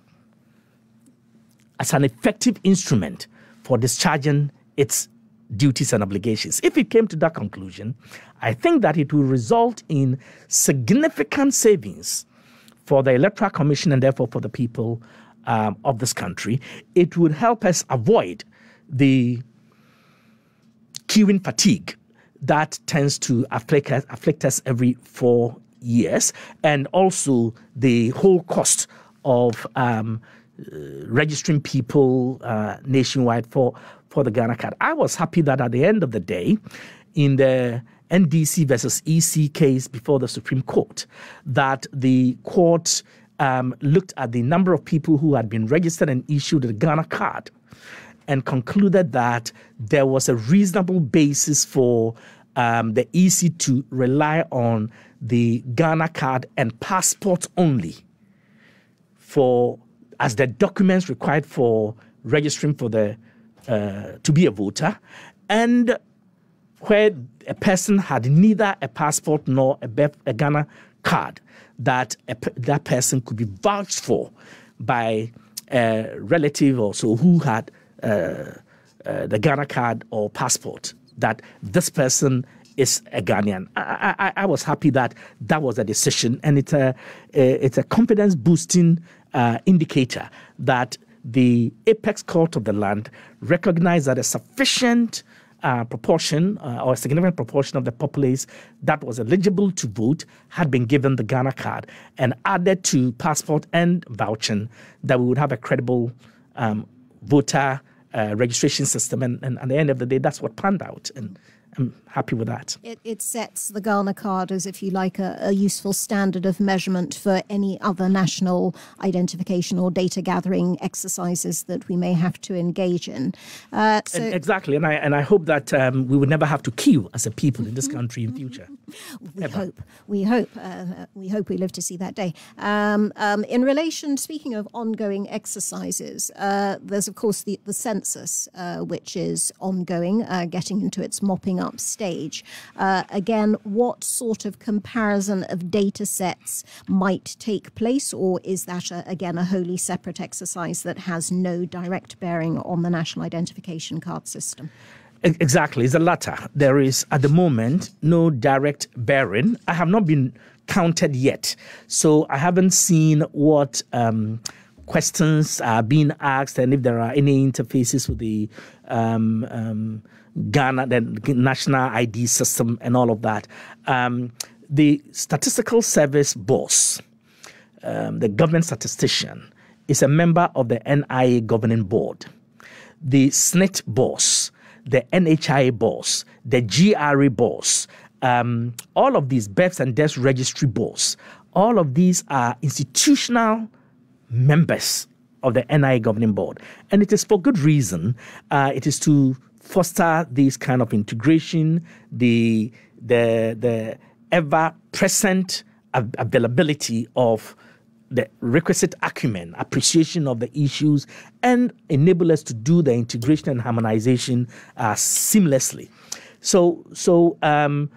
as an effective instrument for discharging its duties and obligations. If it came to that conclusion, I think that it will result in significant savings for the Electoral Commission and therefore for the people um, of this country. It would help us avoid the queuing fatigue that tends to afflict us, afflict us every four years, and also the whole cost of um, uh, registering people uh, nationwide for, for the Ghana card. I was happy that at the end of the day, in the N D C versus E C case before the Supreme Court, that the court um, looked at the number of people who had been registered and issued the Ghana card, and concluded that there was a reasonable basis for um, the E C to rely on the Ghana card and passport only for as the documents required for registering for the uh, to be a voter, and where a person had neither a passport nor a, Be- a Ghana card, that a, that person could be vouched for by a relative or so who had Uh, uh, the Ghana card or passport, that this person is a Ghanaian. I, I, I was happy that that was a decision, and it's a, it's a confidence boosting uh, indicator that the apex court of the land recognized that a sufficient uh, proportion uh, or a significant proportion of the populace that was eligible to vote had been given the Ghana card, and added to passport and vouching, that we would have a credible um, voter uh, registration system, and, and at the end of the day, that's what panned out, and I'm happy with that. It, it sets the Ghana card as, if you like, a, a useful standard of measurement for any other national identification or data gathering exercises that we may have to engage in. Uh, so and exactly, and I and I hope that um, we would never have to queue as a people in this country in future. We Ever. hope. We hope. Uh, we hope we live to see that day. Um, um, in relation, speaking of ongoing exercises, uh, there's of course the the census, uh, which is ongoing, uh, getting into its mopping up stage. Uh, again, what sort of comparison of data sets might take place, or is that a, again a wholly separate exercise that has no direct bearing on the national identification card system? Exactly, it's the latter. There is, at the moment, no direct bearing. I have not been counted yet, so I haven't seen what um, questions are being asked and if there are any interfaces with the um, um, Ghana, the national I D system and all of that. Um, the Statistical Service boss, um, the government statistician, is a member of the N I A governing board. The S N I T boss, the N H I A boss, the G R A boss, um, all of these births and deaths registry boss, all of these are institutional members of the N I A governing board. And it is for good reason. Uh, it is to foster this kind of integration, the the the ever-present availability of the requisite acumen, appreciation of the issues, and enable us to do the integration and harmonization uh, seamlessly. So, so um,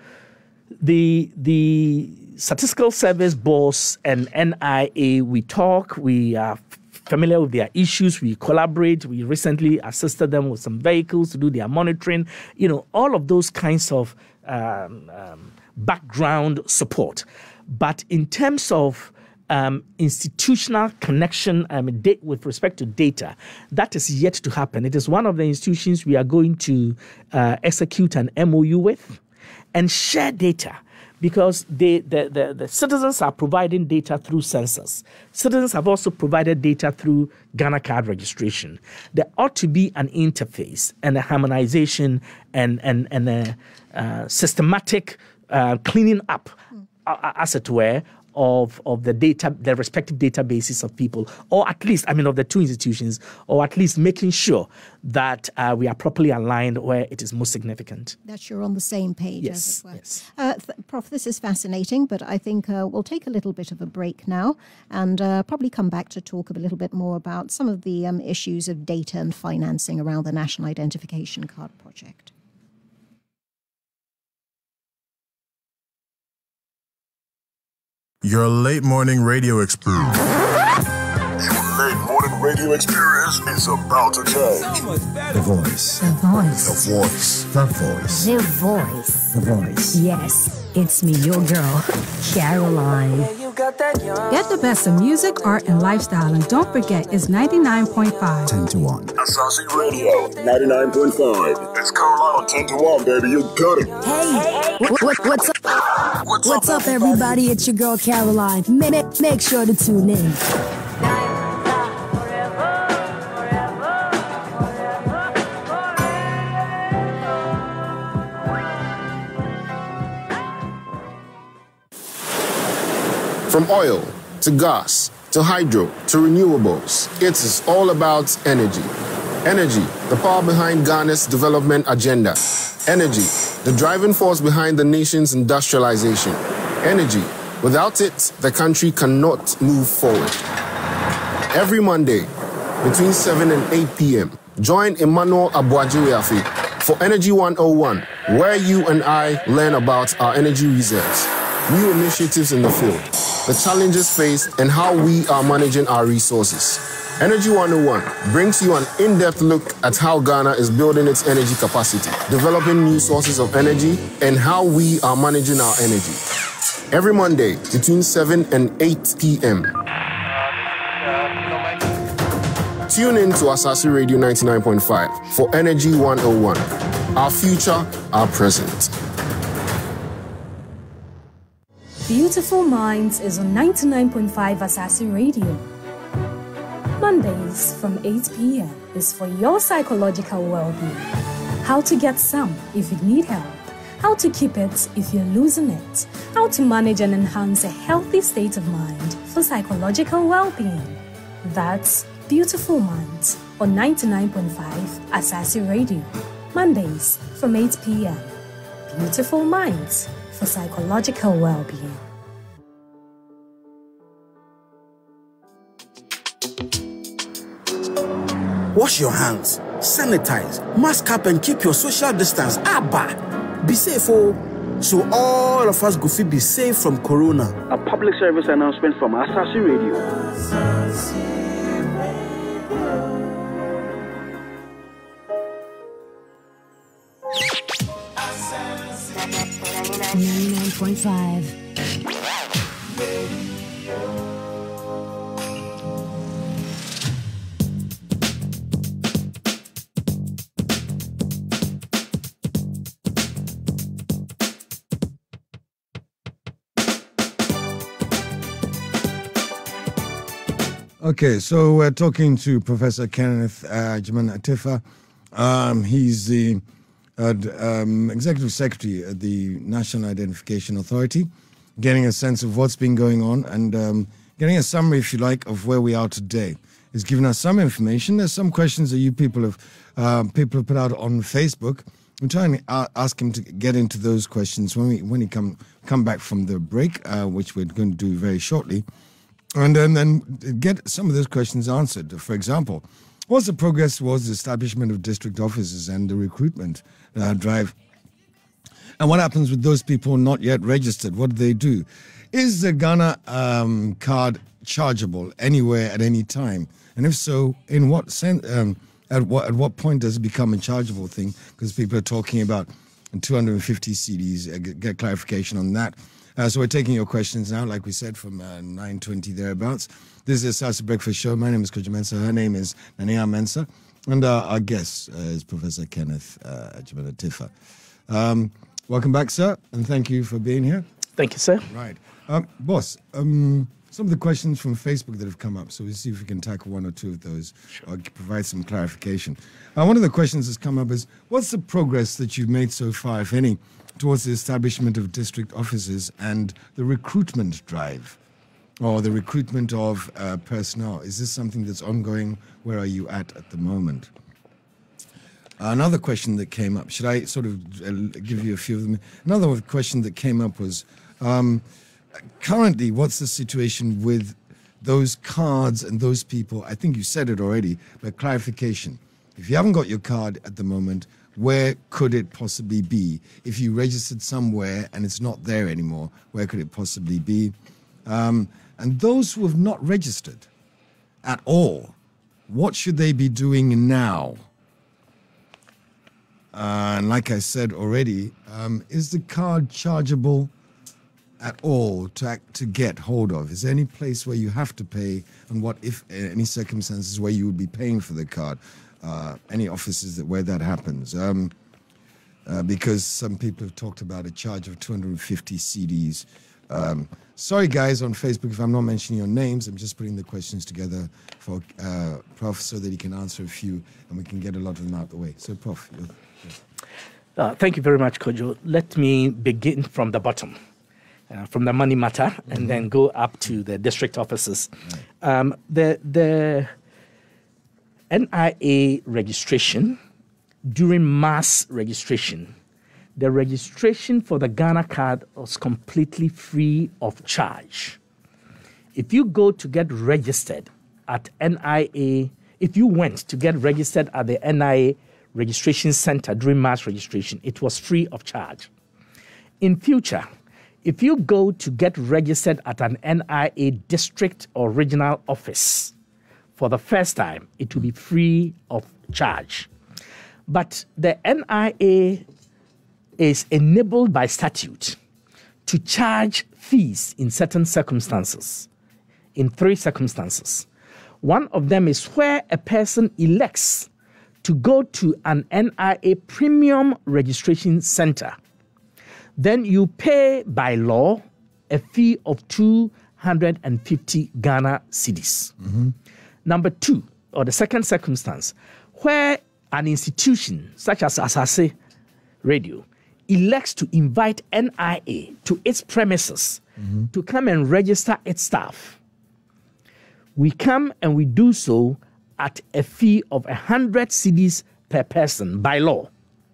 the the Statistical Service boss and N I A, we talk, we are familiar with their issues, we collaborate. We recently assisted them with some vehicles to do their monitoring. You know, all of those kinds of um, um, background support. But in terms of Um, institutional connection um, da- with respect to data, that is yet to happen. It is one of the institutions we are going to uh, execute an M O U with and share data because they, the, the, the citizens are providing data through census. Citizens have also provided data through Ghana card registration. There ought to be an interface and a harmonization and, and, and a uh, systematic uh, cleaning up, mm. uh, as it were, of of the data, the respective databases of people, or at least, I mean, of the two institutions, or at least making sure that uh, we are properly aligned where it is most significant. That you're on the same page, yes, as it were. Yes. Uh, th- Prof, this is fascinating, but I think uh, we'll take a little bit of a break now and uh, probably come back to talk a little bit more about some of the um, issues of data and financing around the National Identification Card project. Your late morning radio experience. Your late morning radio experience is about to change. The voice. The voice. The voice. The voice. The voice. The voice. Yes, it's me, your girl, Caroline. Get the best of music, art, and lifestyle, and don't forget, it's ninety-nine point five. ten to one. Asasi Radio, ninety-nine point five. It's Caroline on ten to one, baby. You got it. Hey, what, what, what's up? What's, What's up, up, everybody? It's your girl, Caroline. Make, make sure to tune in. From oil to gas to hydro to renewables, it is all about energy. Energy, the power behind Ghana's development agenda. Energy, the driving force behind the nation's industrialization. Energy, without it, the country cannot move forward. Every Monday, between seven and eight p.m., join Emmanuel Abuajiweafe for Energy one oh one, where you and I learn about our energy reserves, new initiatives in the field, the challenges faced, and how we are managing our resources. Energy one oh one brings you an in-depth look at how Ghana is building its energy capacity, developing new sources of energy, and how we are managing our energy. Every Monday between seven and eight p.m. Tune in to Asasi Radio ninety-nine point five for Energy one oh one. Our future, our present. Beautiful Minds is on ninety-nine point five Asasi Radio. Mondays from eight p.m. is for your psychological well-being. How to get some if you need help. How to keep it if you're losing it. How to manage and enhance a healthy state of mind for psychological well-being. That's Beautiful Minds on ninety-nine point five Asasi Radio. Mondays from eight p.m. Beautiful Minds for psychological well-being. Wash your hands, sanitize, mask up, and keep your social distance. Abba, be safe, oh. So all of us go fi be safe from corona. A public service announcement from Asasi Radio. ninety-nine point five. Okay, so we're talking to Professor Kenneth Agyemang Attafuah. Um, he's the uh, um, Executive Secretary at the National Identification Authority, getting a sense of what's been going on and um, getting a summary, if you like, of where we are today. He's given us some information. There's some questions that you people have uh, people have put out on Facebook. I'm trying to uh, ask him to get into those questions when we when he come come back from the break, uh, which we're going to do very shortly. And then, then get some of those questions answered. For example, what's the progress towards the establishment of district offices and the recruitment uh, drive? And what happens with those people not yet registered? What do they do? Is the Ghana um, card chargeable anywhere at any time? And if so, in what sense? Um, at what at what point does it become a chargeable thing? Because people are talking about two hundred fifty C Ds. Uh, get, get clarification on that. Uh, so we're taking your questions now, like we said, from uh, nine twenty thereabouts. This is Sasa Breakfast Show. My name is Kojo Mensah. Her name is Nania Mensah. And uh, our guest uh, is Professor Kenneth uh, Agyemang Attafuah. Um, welcome back, sir, and thank you for being here. Thank you, sir. Right. Um, boss, um, some of the questions from Facebook that have come up, so we'll see if we can tackle one or two of those or provide some clarification. Uh, one of the questions that's come up is, what's the progress that you've made so far, if any, towards the establishment of district offices and the recruitment drive or the recruitment of uh, personnel? Is this something that's ongoing? Where are you at at the moment? Another question that came up, should I sort of uh, give you a few of them? Another question that came up was, um, currently, what's the situation with those cards and those people? I think you said it already, but clarification. If you haven't got your card at the moment, where could it possibly be? If you registered somewhere and it's not there anymore, where could it possibly be? Um, and those who have not registered at all, what should they be doing now? Uh, and like I said already, um, is the card chargeable at all to act, to get hold of? Is there any place where you have to pay, and what if any circumstances where you would be paying for the card? Uh, any offices that where that happens? Um, uh, because some people have talked about a charge of two hundred fifty C Ds. Um, sorry, guys, on Facebook, if I'm not mentioning your names, I'm just putting the questions together for uh, Prof so that he can answer a few and we can get a lot of them out of the way. So, Prof. You're, you're... Uh, thank you very much, Kojo. Let me begin from the bottom. Uh, from the money matter, mm-hmm. and then go up to the district offices. Right. Um, the the N I A registration, during mass registration, the registration for the Ghana card was completely free of charge. If you go to get registered at N I A, if you went to get registered at the N I A registration center during mass registration, it was free of charge. In future, if you go to get registered at an N I A district or regional office for the first time, it will be free of charge. But the N I A is enabled by statute to charge fees in certain circumstances, in three circumstances. One of them is where a person elects to go to an N I A premium registration center. Then you pay by law a fee of two hundred fifty Ghana cedis. Mm-hmm. Number two, or the second circumstance, where an institution such as Asase Radio elects to invite N I A to its premises mm-hmm. to come and register its staff. We come and we do so at a fee of one hundred cedis per person by law.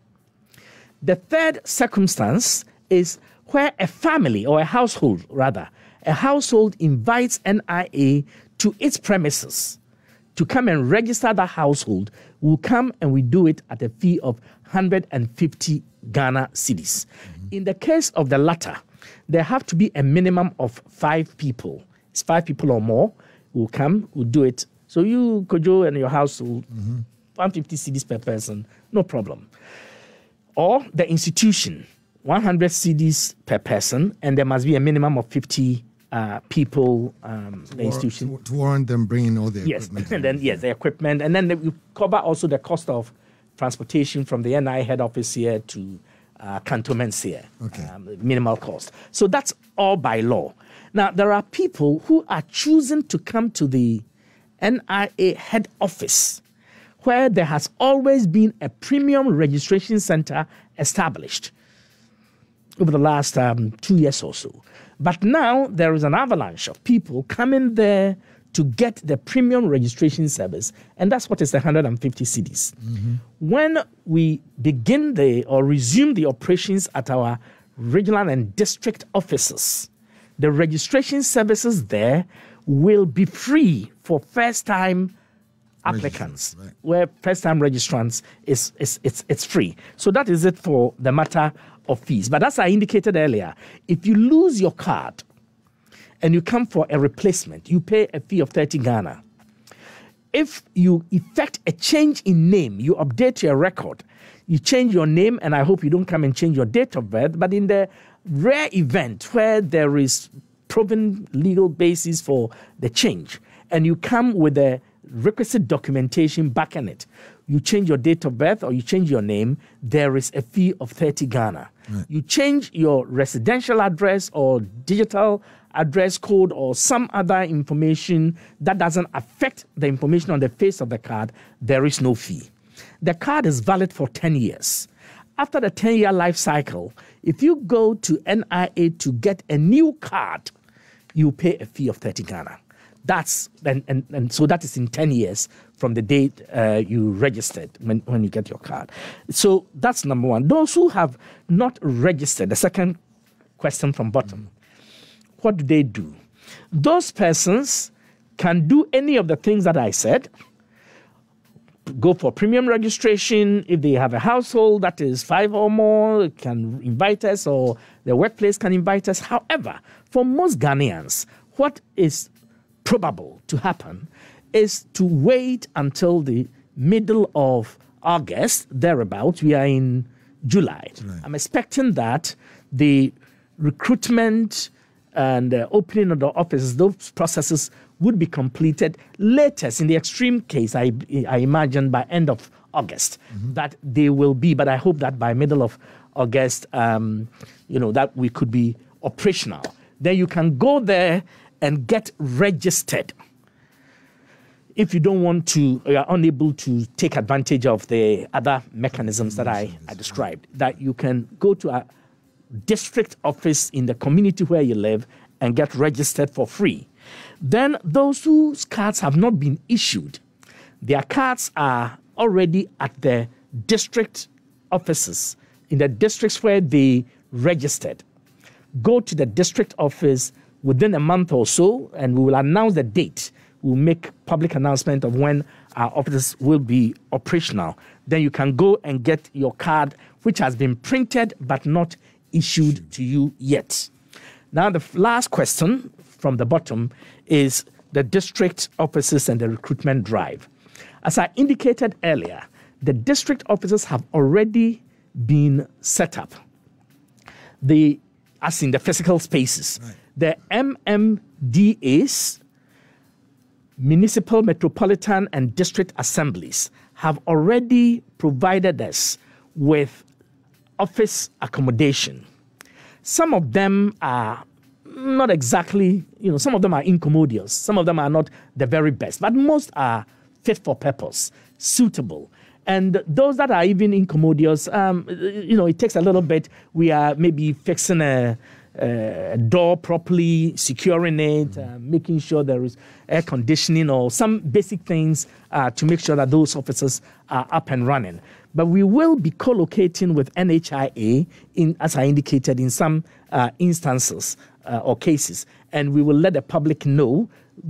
The third circumstance is where a family or a household, rather, a household invites N I A to its premises to come and register the household. We'll come and we do it at a fee of one hundred fifty Ghana cedis. Mm-hmm. In the case of the latter, there have to be a minimum of five people. It's five people or more who will come, will do it. So you, Kojo, and your household, mm-hmm. one hundred fifty cedis per person, no problem. Or the institution, one hundred cedis per person, and there must be a minimum of fifty uh, people, um, the War, institution. To, to warrant them bringing all the yes. equipment. and then, yes, the equipment. And then we cover also the cost of transportation from the N I A head office here to uh, cantonments here. Okay. Um, minimal cost. So that's all by law. Now, there are people who are choosing to come to the N I A head office where there has always been a premium registration center established over the last um, two years or so. But now there is an avalanche of people coming there to get the premium registration service, and that's what is the one hundred fifty cedis. Mm-hmm. When we begin the or resume the operations at our regional and district offices, the registration services there will be free for first-time applicants, right. Where first-time registrants is, is it's it's free. So that is it for the matter of fees. But as I indicated earlier, if you lose your card and you come for a replacement, you pay a fee of thirty Ghana. If you effect a change in name, you update your record, you change your name, and I hope you don't come and change your date of birth, but in the rare event where there is proven legal basis for the change, and you come with the requisite documentation back in it, you change your date of birth or you change your name, there is a fee of thirty Ghana. Right. You change your residential address or digital address code or some other information that doesn't affect the information on the face of the card, there is no fee. The card is valid for ten years. After the ten-year life cycle, if you go to N I A to get a new card, you pay a fee of thirty Ghana. That's and, and, and so that is in ten years from the date uh, you registered when, when you get your card. So that's number one. Those who have not registered, the second question from bottom, what do they do? Those persons can do any of the things that I said. Go for premium registration. If they have a household that is five or more, can invite us, or the workplace can invite us. However, for most Ghanaians, what is probable to happen is to wait until the middle of August, thereabouts. We are in July. Right. I'm expecting that the recruitment and the opening of the offices, those processes would be completed latest, in the extreme case, I, I imagine by end of August, mm-hmm. that they will be. But I hope that by middle of August, um, you know, that we could be operational. Then you can go there and get registered. If you don't want to, you are unable to take advantage of the other mechanisms that I, I described, that you can go to a district office in the community where you live and get registered for free. Then those whose cards have not been issued, their cards are already at the district offices, in the districts where they registered. Go to the district office within a month or so, and we will announce the date. We'll make public announcement of when our offices will be operational. Then you can go and get your card, which has been printed but not issued to you yet. Now, the last question from the bottom is the district offices and the recruitment drive. As I indicated earlier, the district offices have already been set up, the, as in the physical spaces. Right. The M M D As, municipal, metropolitan, and district assemblies, have already provided us with office accommodation. Some of them are not exactly, you know, some of them are incommodious. Some of them are not the very best, but most are fit for purpose, suitable. And those that are even incommodious, um, you know, it takes a little bit. We are maybe fixing a, a door properly, securing it, uh, making sure there is air conditioning or some basic things uh, to make sure that those offices are up and running. But we will be co-locating with N H I A, in, as I indicated, in some uh, instances uh, or cases. And we will let the public know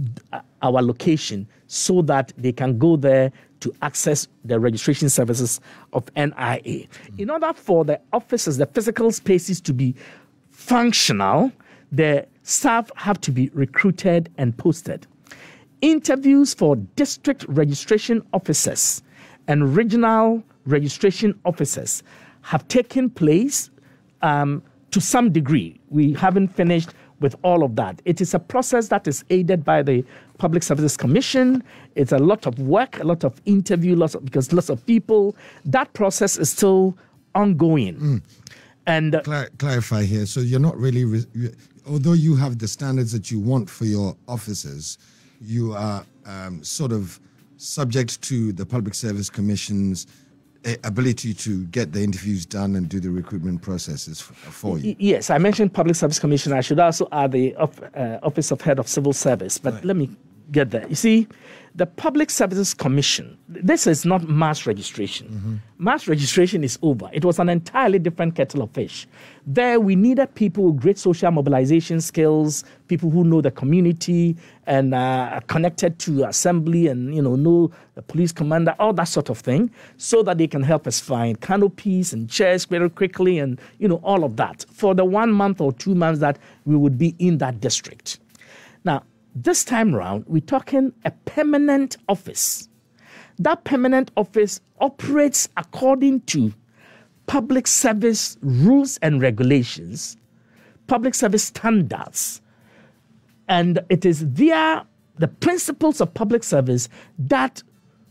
our location so that they can go there to access the registration services of N I A. Mm-hmm. In order for the offices, the physical spaces to be functional, the staff have to be recruited and posted. Interviews for district registration officers and regional registration officers have taken place um, to some degree. We haven't finished with all of that. It is a process that is aided by the Public Services Commission. It's a lot of work, a lot of interview, lots of, because lots of people. That process is still ongoing. Mm. And uh, Clar- clarify here. So you're not really, re- although you have the standards that you want for your officers, you are um, sort of subject to the Public Service Commission's ability to get the interviews done and do the recruitment processes for you. Yes, I mentioned Public Service Commission. I should also add the uh, Office of Head of Civil Service, but right. Let me get there. You see, the Public Services Commission, this is not mass registration. Mm-hmm. Mass registration is over. It was an entirely different kettle of fish. There we needed people with great social mobilization skills, people who know the community and uh, are connected to assembly and, you know, know the police commander, all that sort of thing, so that they can help us find canopies and chairs very quickly and, you know, all of that for the one month or two months that we would be in that district. Now, this time around, we're talking a permanent office. That permanent office operates according to public service rules and regulations, public service standards. And it is via the principles of public service that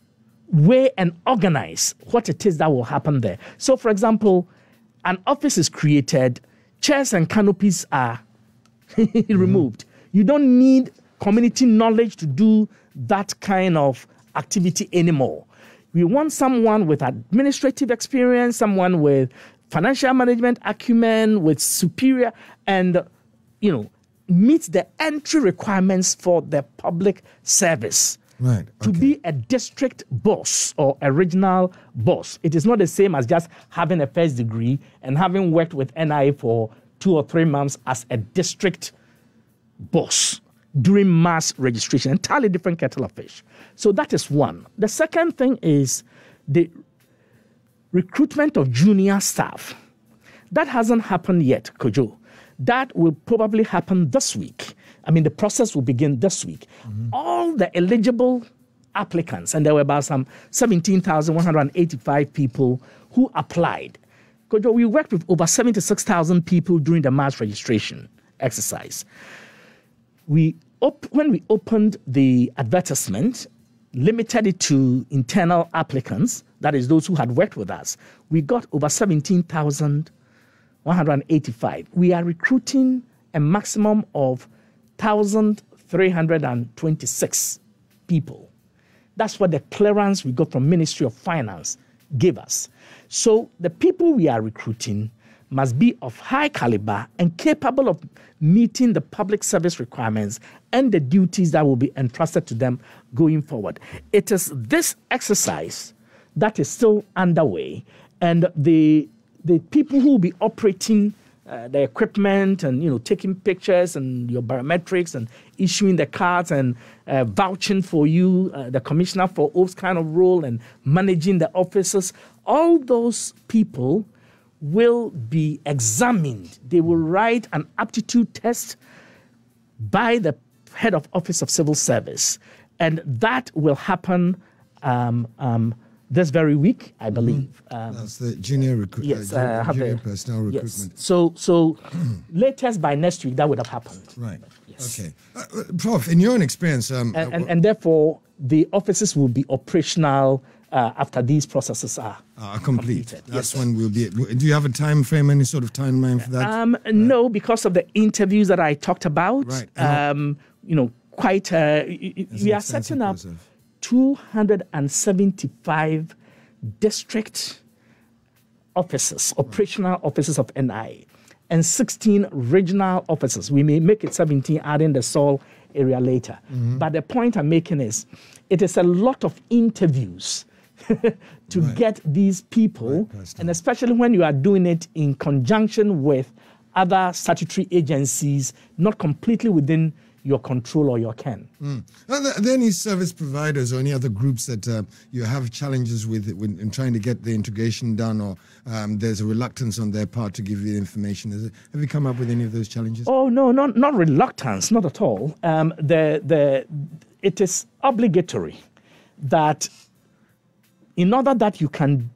weigh and organize what it is that will happen there. So, for example, an office is created, chairs and canopies are removed. Mm-hmm. You don't need community knowledge to do that kind of activity anymore. We want someone with administrative experience, someone with financial management acumen, with superior, and, you know, meets the entry requirements for the public service. Right. To Okay. be a district boss or a regional boss. It is not the same as just having a first degree and having worked with N I A for two or three months as a district boss during mass registration. Entirely different kettle of fish. So that is one. The second thing is the recruitment of junior staff. That hasn't happened yet, Kojo. That will probably happen this week. I mean, the process will begin this week. Mm-hmm. All the eligible applicants, and there were about some seventeen thousand one hundred eighty-five people who applied. Kojo, we worked with over seventy-six thousand people during the mass registration exercise. We op- when we opened the advertisement, limited it to internal applicants, that is those who had worked with us, we got over seventeen thousand one hundred eighty-five. We are recruiting a maximum of one thousand three hundred twenty-six people. That's what the clearance we got from Ministry of Finance gave us. So the people we are recruiting must be of high caliber and capable of meeting the public service requirements and the duties that will be entrusted to them going forward. It is this exercise that is still underway, and the the people who will be operating uh, the equipment and, you know, taking pictures and your biometrics and issuing the cards and uh, vouching for you, uh, the commissioner for oaths kind of role, and managing the offices, all those people will be examined. They will write an aptitude test by the head of Office of Civil Service, and that will happen um, um, this very week, I believe. Um, That's the junior, recru- yes, uh, uh, junior the, personnel recruitment. Yes. So, so latest by next week, that would have happened. Right. Yes. Okay. Uh, Prof, in your own experience... Um, and, and, and therefore, the offices will be operational uh, after these processes are uh, complete. completed. That's yes, when we'll be... Do you have a time frame, any sort of timeline for that? Um, uh, no, because of the interviews that I talked about. Right. Um, you know, quite... Uh, we are setting up process. two hundred seventy-five district offices, operational right. offices of N I A, and sixteen regional offices. We may make it seventeen, adding the Seoul area later. Mm-hmm. But the point I'm making is, it is a lot of interviews to right. get these people, right, and especially when you are doing it in conjunction with other statutory agencies, not completely within your control or your ken. Mm. Are, there, are there any service providers or any other groups that uh, you have challenges with when, in trying to get the integration done, or um, there's a reluctance on their part to give you the information? Is it, have you come up with any of those challenges? Oh, no, not, not reluctance, not at all. Um, the, the, it is obligatory that in order that you can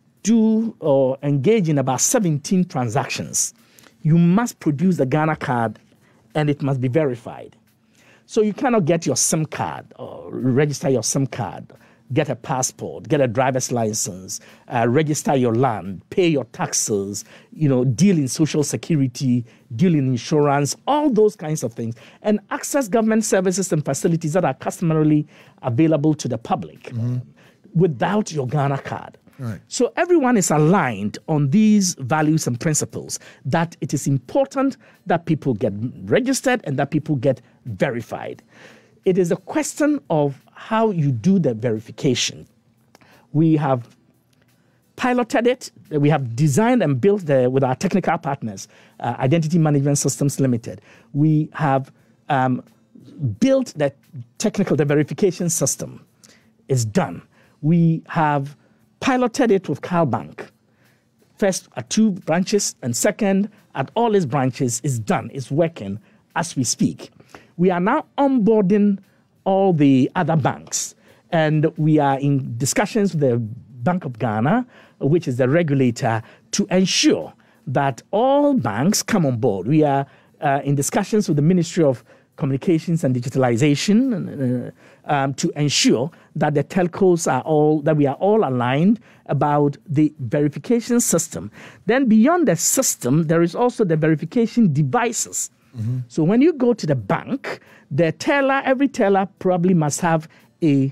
do or engage in about seventeen transactions, you must produce the Ghana card and it must be verified. So you cannot get your SIM card or register your SIM card, get a passport, get a driver's license, uh, register your land, pay your taxes, you know, deal in social security, deal in insurance, all those kinds of things, and access government services and facilities that are customarily available to the public mm-hmm. uh, without your Ghana card. Right. So everyone is aligned on these values and principles, that it is important that people get registered and that people get verified. It is a question of how you do the verification. We have piloted it. We have designed and built the, with our technical partners, uh, Identity Management Systems Limited. We have um, built the technical, the verification system. It's done. We have piloted it with CalBank. First at two branches, and second at all its branches. Is done. It's working as we speak. We are now onboarding all the other banks, and we are in discussions with the Bank of Ghana, which is the regulator, to ensure that all banks come on board. We are uh, in discussions with the Ministry of communications and digitalization uh, um, to ensure that the telcos are all, that we are all aligned about the verification system. Then beyond the system, there is also the verification devices. Mm-hmm. So when you go to the bank, the teller, every teller probably must have a,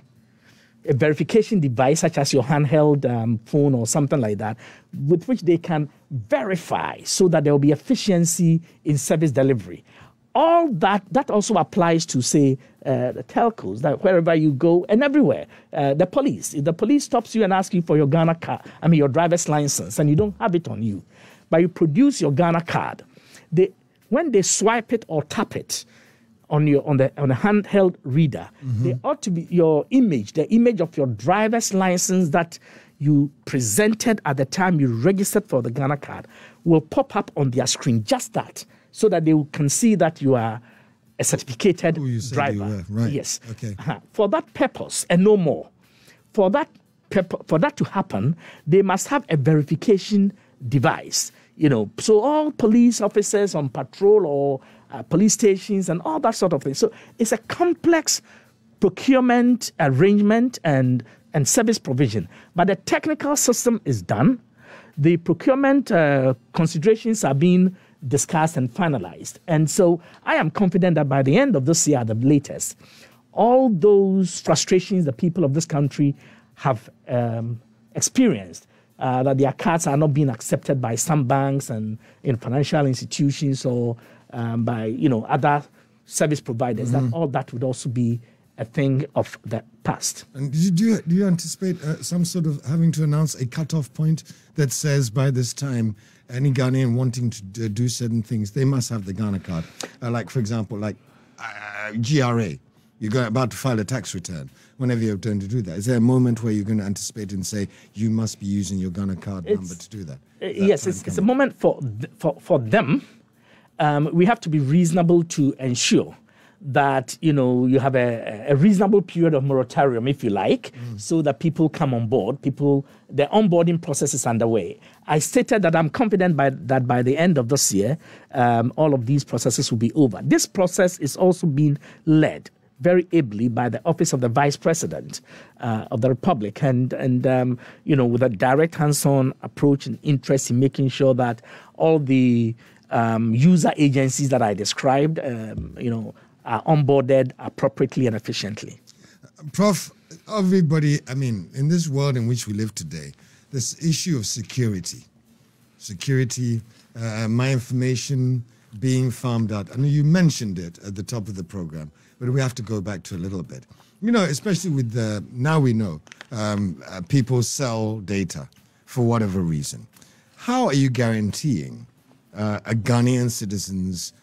a verification device, such as your handheld um, phone or something like that, with which they can verify so that there will be efficiency in service delivery. All that, that also applies to, say, uh, the telcos, that wherever you go and everywhere. Uh, the police, if the police stops you and asks you for your Ghana card, I mean your driver's license, and you don't have it on you, but you produce your Ghana card, they, when they swipe it or tap it on your on the on a handheld reader, mm-hmm. they ought to be your image, the image of your driver's license that you presented at the time you registered for the Ghana card will pop up on their screen, just that, so that they can see that you are a certificated oh, you said driver. You were. Right. Yes. Okay. Uh-huh. For that purpose and no more, for that purpo- for that to happen, they must have a verification device. You know, so all police officers on patrol or uh, police stations and all that sort of thing. So it's a complex procurement arrangement and and service provision. But the technical system is done. The procurement uh, considerations are being discussed and finalized. And so I am confident that by the end of this year, at the latest, all those frustrations the people of this country have um, experienced, uh, that their cards are not being accepted by some banks and in financial institutions or um, by, you know, other service providers, mm-hmm. that all that would also be a thing of the past. And do you, do you, do you anticipate uh, some sort of having to announce a cutoff point that says by this time, any Ghanaian wanting to d- do certain things, they must have the Ghana card? Uh, like, for example, like uh, G R A, you're going, about to file a tax return. Whenever you're going to do that, is there a moment where you're going to anticipate and say, you must be using your Ghana card it's, number to do that? Uh, yes, it's, it's a moment for, th- for, for them. Um, we have to be reasonable to ensure that, you know, you have a, a reasonable period of moratorium, if you like, mm. so that people come on board. People, the onboarding process is underway. I stated that I'm confident by, that by the end of this year, um, all of these processes will be over. This process is also being led very ably by the Office of the Vice President uh, of the Republic, and, and um, you know, with a direct hands-on approach and interest in making sure that all the um, user agencies that I described, um, you know, are onboarded appropriately and efficiently. Prof, everybody, I mean, in this world in which we live today, this issue of security, security, uh, my information being farmed out. I know you mentioned it at the top of the program, but we have to go back to a little bit. You know, especially with the, now we know, um, uh, people sell data for whatever reason. How are you guaranteeing uh, a Ghanaian citizen's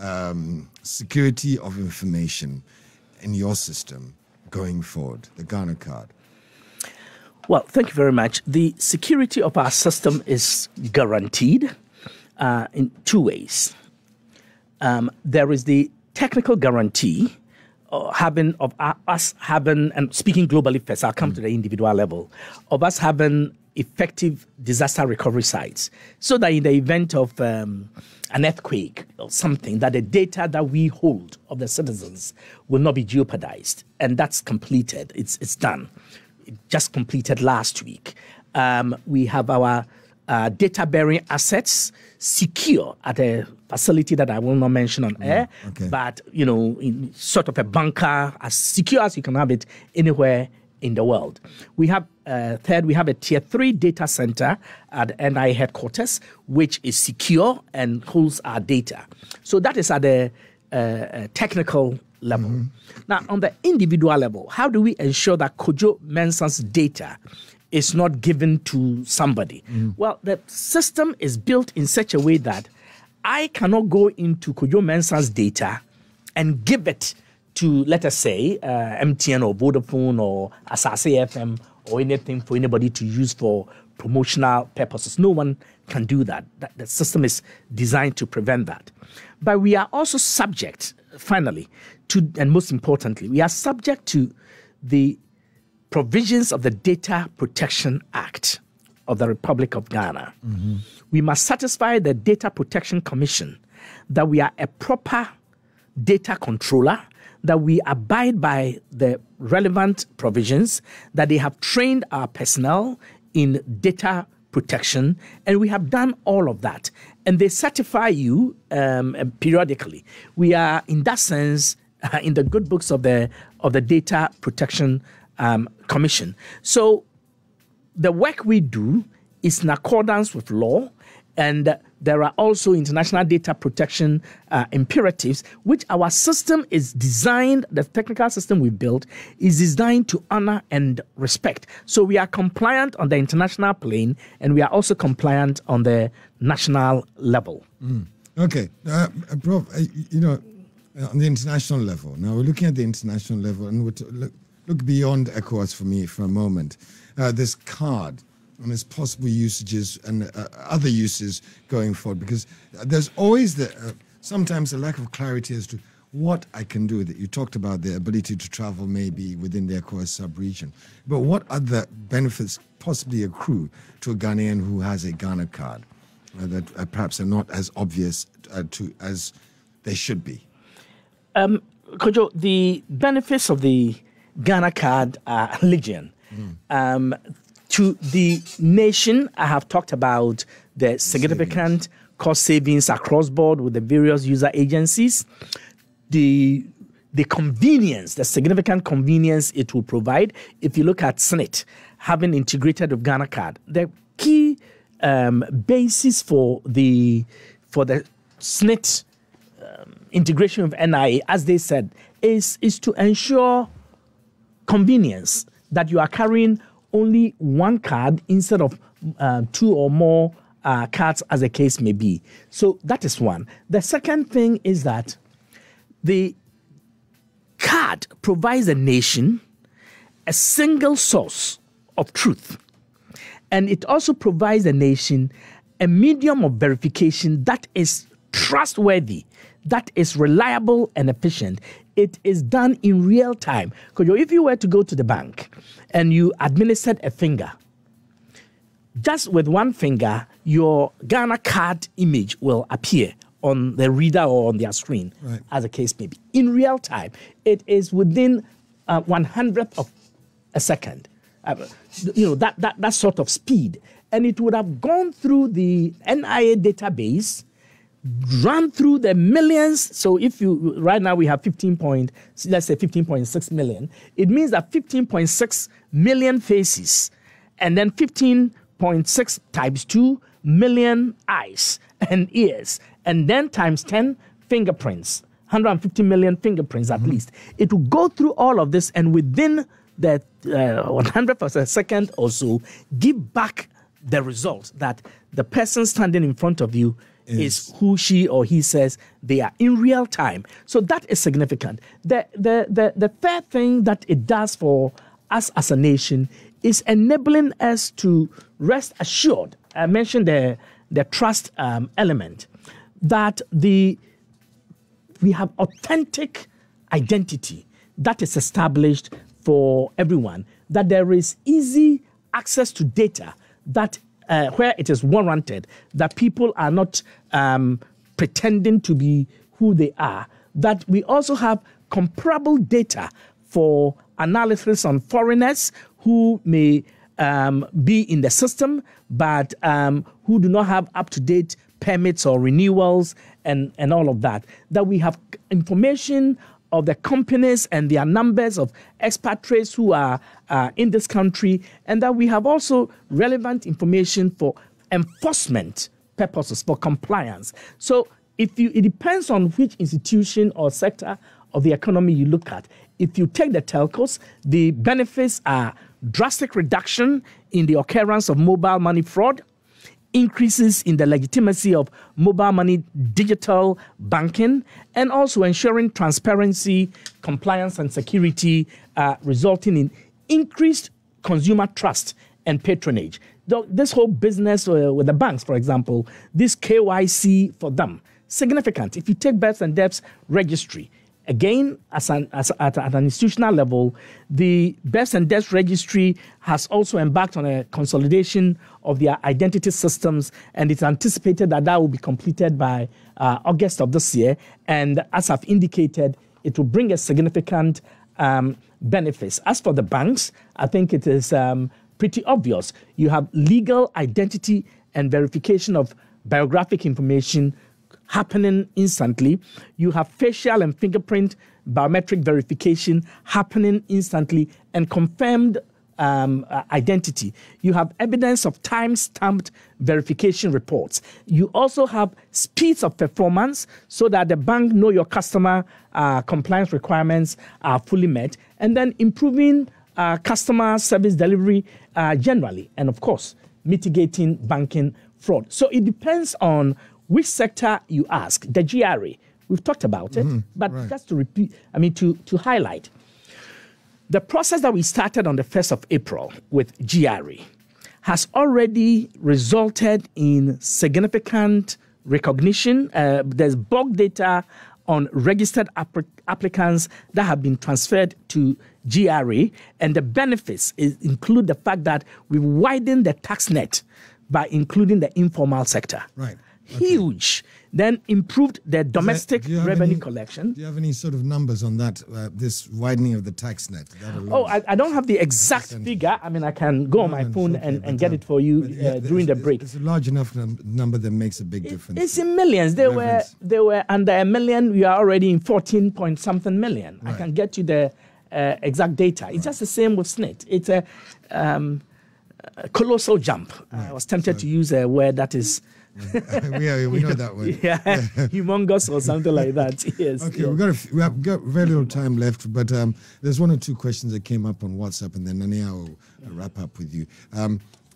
um, security of information in your system going forward, the Ghana card? Well, thank you very much. The security of our system is guaranteed uh, in two ways. Um, there is the technical guarantee uh, having of uh, us having, and speaking globally first, I'll come mm. to the individual level, of us having effective disaster recovery sites, so that in the event of um, an earthquake or something, that the data that we hold of the citizens will not be jeopardized. And that's completed. It's it's done. It just completed last week. Um, we have our uh, data-bearing assets secure at a facility that I will not mention on air, mm, okay. but, you know, in sort of a bunker, as secure as you can have it anywhere in the world. We have, uh, third, we have a tier three data center at N I headquarters, which is secure and holds our data. So that is at the uh, uh, technical level. Mm-hmm. Now, on the individual level, how do we ensure that Kojo Mensah's data is not given to somebody? Mm. Well, the system is built in such a way that I cannot go into Kojo Mensah's data and give it to, let us say, uh, M T N or Vodafone or Asase F M or anything for anybody to use for promotional purposes. No one can do that. that. The system is designed to prevent that. But we are also subject, finally, to, and most importantly, we are subject to the provisions of the Data Protection Act of the Republic of Ghana. Mm-hmm. We must satisfy the Data Protection Commission that we are a proper data controller, that we abide by the relevant provisions, that they have trained our personnel in data protection, and we have done all of that. And they certify you um, periodically. We are, in that sense, uh, in the good books of the of the Data Protection um, Commission. So the work we do is in accordance with law, and uh, there are also international data protection uh, imperatives, which our system is designed, the technical system we built is designed to honor and respect. So we are compliant on the international plane, and we are also compliant on the national level. Mm. Okay. Uh, Prof, uh, you know, on the international level, now we're looking at the international level, and we'll look, look beyond ECOWAS for me for a moment. Uh, this card and its possible usages and uh, other uses going forward, because there's always the uh, sometimes a lack of clarity as to what I can do with it. You talked about the ability to travel maybe within the ECOWAS sub-region, but what other benefits possibly accrue to a Ghanaian who has a Ghana card uh, that uh, perhaps are not as obvious uh, to as they should be? Um, Kojo, the benefits of the Ghana card are legion. Mm. Um, To the nation, I have talked about the significant savings. cost savings across board with the various user agencies, the the convenience, the significant convenience it will provide. If you look at S N I T, having integrated with Ghana card, the key um, basis for the for the S N I T um, integration with N I A, as they said, is is to ensure convenience, that you are carrying only one card instead of uh, two or more uh, cards, as the case may be. So that is one. The second thing is that the card provides the nation a single source of truth. And it also provides the nation a medium of verification that is trustworthy, that is reliable and efficient. It is done in real time. Because if you were to go to the bank and you administered a finger, just with one finger, your Ghana card image will appear on the reader or on their screen, right, as the case may be. In real time, it is within uh, one hundredth of a second. Uh, you know, that, that, that sort of speed. And it would have gone through the N I A database, run through the millions. So if you, right now we have fifteen point, let's say fifteen point six million, it means that fifteen point six million faces, and then fifteen point six times two million eyes and ears, and then times ten fingerprints, one hundred fifty million fingerprints at mm-hmm. least. It will go through all of this, and within the uh, one hundredth of a second or so, give back the result that the person standing in front of you Is, is who she or he says they are in real time. So that is significant. The, the, the, the third thing that it does for us as a nation is enabling us to rest assured. I mentioned the, the trust um, element, that the we have authentic identity that is established for everyone, that there is easy access to data, that Uh, where it is warranted, that people are not um, pretending to be who they are, that we also have comparable data for analysis on foreigners who may um, be in the system, but um, who do not have up-to-date permits or renewals and, and all of that, that we have information of the companies and their numbers of expatriates who are uh, in this country, and that we have also relevant information for enforcement purposes, for compliance. So if you, it depends on which institution or sector of the economy you look at. If you take the telcos, the benefits are drastic reduction in the occurrence of mobile money fraud, increases in the legitimacy of mobile money digital banking, and also ensuring transparency, compliance, and security, uh, resulting in increased consumer trust and patronage. This whole business uh, with the banks, for example, this K Y C for them, significant. If you take births and deaths registry, Again, as an, as, at, at an institutional level, the births and deaths registry has also embarked on a consolidation of their identity systems, and it's anticipated that that will be completed by uh, August of this year. And as I've indicated, it will bring a significant um, benefits. As for the banks, I think it is um, pretty obvious. You have legal identity and verification of biographic information happening instantly. You have facial and fingerprint biometric verification happening instantly and confirmed um, uh, identity. You have evidence of time-stamped verification reports. You also have speeds of performance so that the bank know your customer uh, compliance requirements are fully met, and then improving uh, customer service delivery uh, generally, and of course, mitigating banking fraud. So it depends on which sector you ask. The G R A, we've talked about it, mm-hmm, but right. just to repeat, I mean, to, to highlight, the process that we started on the first of April with G R A has already resulted in significant recognition. Uh, there's bulk data on registered app- applicants that have been transferred to G R A, and the benefits is, include the fact that we've widened the tax net by including the informal sector. Right. Okay. Huge. Then improved the domestic there, revenue any, collection. Do you have any sort of numbers on that, uh, this widening of the tax net? Oh, I, I don't have the exact figure. I mean, I can go no, on my phone okay, and, and get um, it for you yeah, uh, during the break. It's a large enough num- number that makes a big difference. It's in millions. They were, they were under a million. We are already in fourteen point something million. Right. I can get you the uh, exact data. It's right. just the same with S N I T. It's a, um, a colossal jump. Right. I was tempted so, to use a word that is... yeah, we know that word. Yeah, yeah. Humongous or something like that. Yes. Okay, yes. we've got a, we have got very little time left, but um, there's one or two questions that came up on WhatsApp, and then Nania will wrap up with you. Um,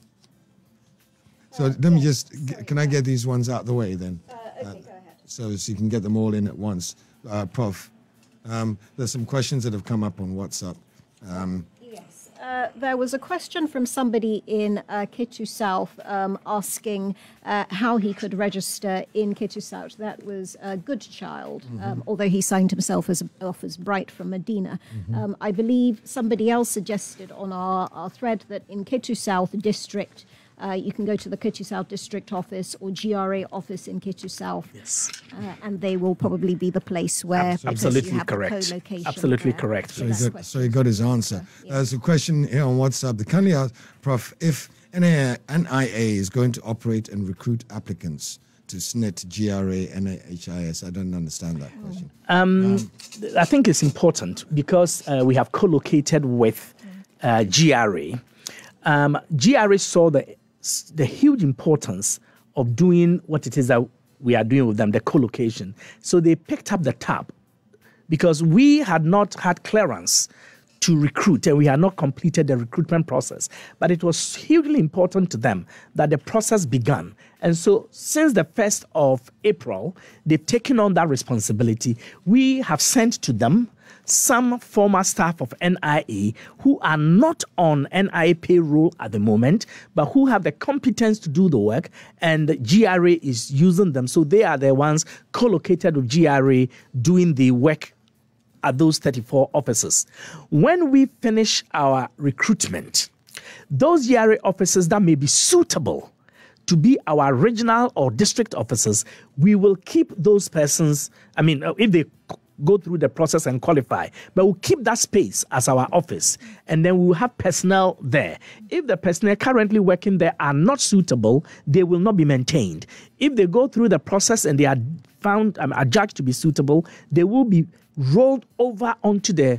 so uh, let me just, g- can I get these ones out the way then? Uh, okay, uh, go ahead. So, so you can get them all in at once. Uh, Prof, um, there's some questions that have come up on WhatsApp. Um, yes, uh, there was a question from somebody in uh, Kittu South um, asking uh, how he could register in Kittu South. That was a good child, mm-hmm. um, although he signed himself as off as Bright from Medina. Mm-hmm. Um, I believe somebody else suggested on our, our thread that in Kittu South District, Uh, you can go to the Kittu South District Office or G R A office in Kittu South. Yes. Uh, and they will probably be the place where absolutely you have correct. the co-location. Absolutely there. correct. So he, got, so he got his answer. Yeah. Uh, there's a question here on WhatsApp. The kindly ask, Prof, if N I A is going to operate and recruit applicants to S N I T, G R A, N H I S, I don't understand that question. Um, um, I think it's important because uh, we have co-located with uh, G R A. Um, G R A saw the the huge importance of doing what it is that we are doing with them, the co-location. So they picked up the tab because we had not had clearance to recruit and we had not completed the recruitment process. But it was hugely important to them that the process began. And so since the first of April, they've taken on that responsibility. We have sent to them some former staff of N I A who are not on N I A payroll at the moment, but who have the competence to do the work, and G R A is using them. So they are the ones co-located with G R A doing the work at those thirty-four offices. When we finish our recruitment, those G R A officers that may be suitable to be our regional or district officers, we will keep those persons, I mean, if they go through the process and qualify, but we'll keep that space as our office, and then we will have personnel there. If the personnel currently working there are not suitable, they will not be maintained. If they go through the process and they are found, um, are judged to be suitable, they will be rolled over onto the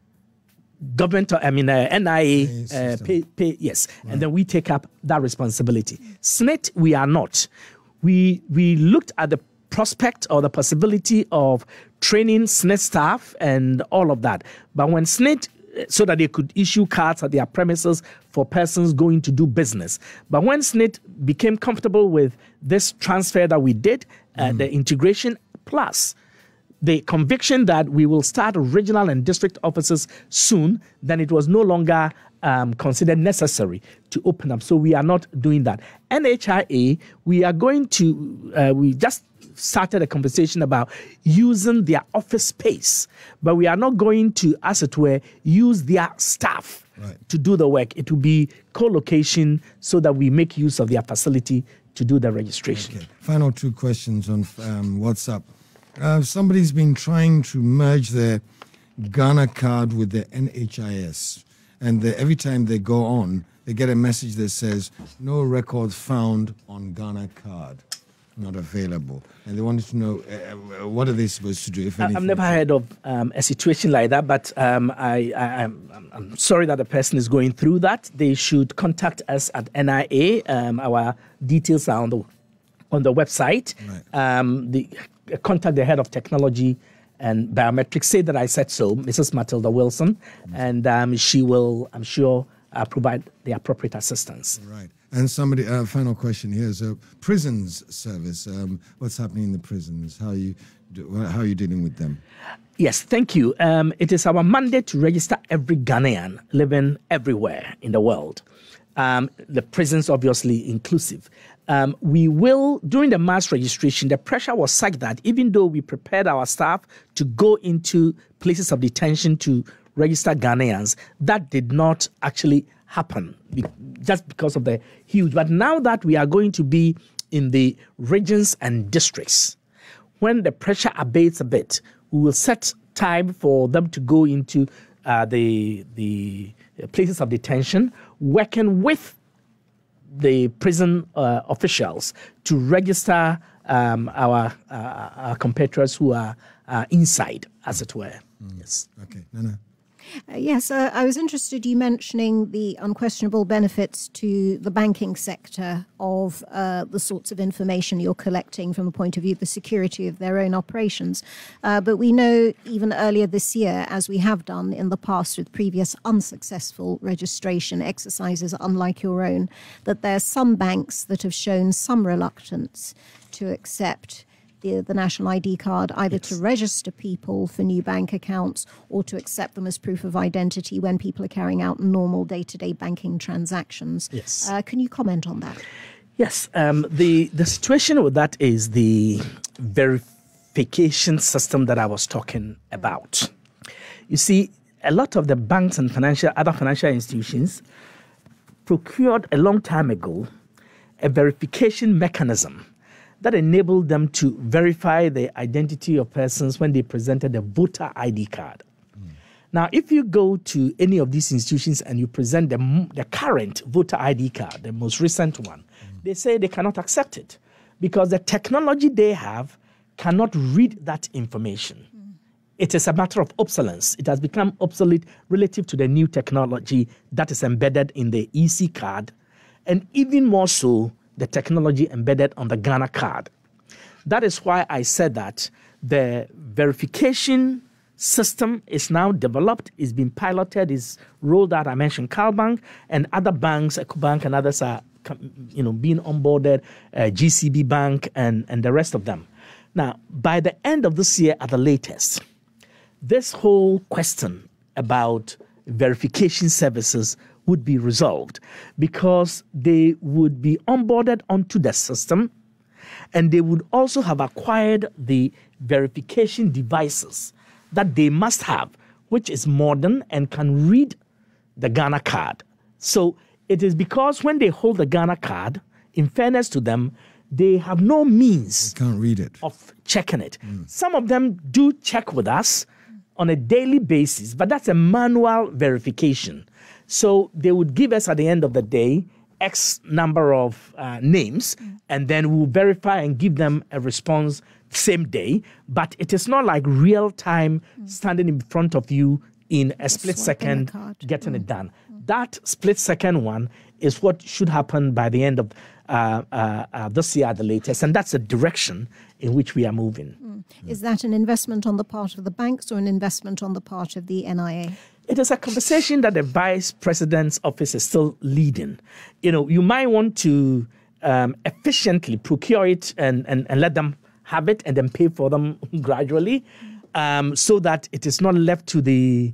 government, I mean, uh, N I A, uh, pay, pay, yes, right. And then we take up that responsibility. S N I T, we are not. We we looked at the prospect or the possibility of training S N I T staff and all of that. But when S N I T, so that they could issue cards at their premises for persons going to do business. But when S N I T became comfortable with this transfer that we did, uh, mm. the integration plus the conviction that we will start regional and district offices soon, then it was no longer um, considered necessary to open up. So we are not doing that. N H I A, we are going to, uh, we just started a conversation about using their office space, but we are not going to, as it were, use their staff right. to do the work. It will be co-location so that we make use of their facility to do the registration. Okay. Final two questions on um, WhatsApp. Uh, somebody's been trying to merge their Ghana card with the N H I S, and the, every time they go on, they get a message that says, no record found on Ghana card. Not available, and they wanted to know uh, what are they supposed to do, if anything? I've never heard of um, a situation like that, but um, I, I, I'm, I'm sorry that the person is going through that. They should contact us at N I A. Um, our details are on the on the website. Right. Um, the contact the head of technology and biometrics. Say that I said so, Missus Matilda Wilson, mm-hmm. and um, she will, I'm sure, uh, provide the appropriate assistance. Right. And somebody, uh, final question here. So, prisons service. Um, what's happening in the prisons? How are you, do, how are you dealing with them? Yes, thank you. Um, it is our mandate to register every Ghanaian living everywhere in the world. Um, the prisons, obviously, inclusive. Um, we will, during the mass registration, the pressure was such that even though we prepared our staff to go into places of detention to register Ghanaians, that did not actually happen just because of the huge. But now that we are going to be in the regions and districts, when the pressure abates a bit, we will set time for them to go into uh, the the places of detention, working with the prison uh, officials to register um, our, uh, our compatriots who are uh, inside, as it were. Mm. Yes. Okay, Nana. Uh, yes, uh, I was interested you mentioning the unquestionable benefits to the banking sector of uh, the sorts of information you're collecting from the point of view of the security of their own operations. Uh, but we know even earlier this year, as we have done in the past with previous unsuccessful registration exercises unlike your own, that there are some banks that have shown some reluctance to accept The, the national I D card, either yes. to register people for new bank accounts or to accept them as proof of identity when people are carrying out normal day-to-day banking transactions. Yes. Uh, can you comment on that? Yes. Um, the, the situation with that is the verification system that I was talking about. You see, a lot of the banks and financial other financial institutions procured a long time ago a verification mechanism that enabled them to verify the identity of persons when they presented a voter I D card. Mm. Now, if you go to any of these institutions and you present the, the current voter I D card, the most recent one, mm. they say they cannot accept it because the technology they have cannot read that information. Mm. It is a matter of obsolescence. It has become obsolete relative to the new technology that is embedded in the E C card, and even more so, the technology embedded on the Ghana card. That is why I said that the verification system is now developed, is being piloted, is rolled out. I mentioned CalBank and other banks, EcoBank and others are you know, being onboarded, uh, G C B Bank and, and the rest of them. Now, by the end of this year at the latest, this whole question about verification services would be resolved because they would be onboarded onto the system and they would also have acquired the verification devices that they must have, which is modern and can read the Ghana card. So it is because when they hold the Ghana card, in fairness to them, they have no means they can't read it. of checking it. Mm. Some of them do check with us on a daily basis, but that's a manual verification. So they would give us at the end of the day X number of uh, names, mm. and then we'll verify and give them a response same day. But it is not like real time mm. standing in front of you in a split second getting mm. it done. Mm. That split second one is what should happen by the end of uh, uh, uh, this year at the latest. And that's the direction in which we are moving. Mm. Is that an investment on the part of the banks or an investment on the part of the N I A? It is a conversation that the Vice President's office is still leading. You know, you might want to um, efficiently procure it and, and, and let them have it and then pay for them gradually um, so that it is not left to the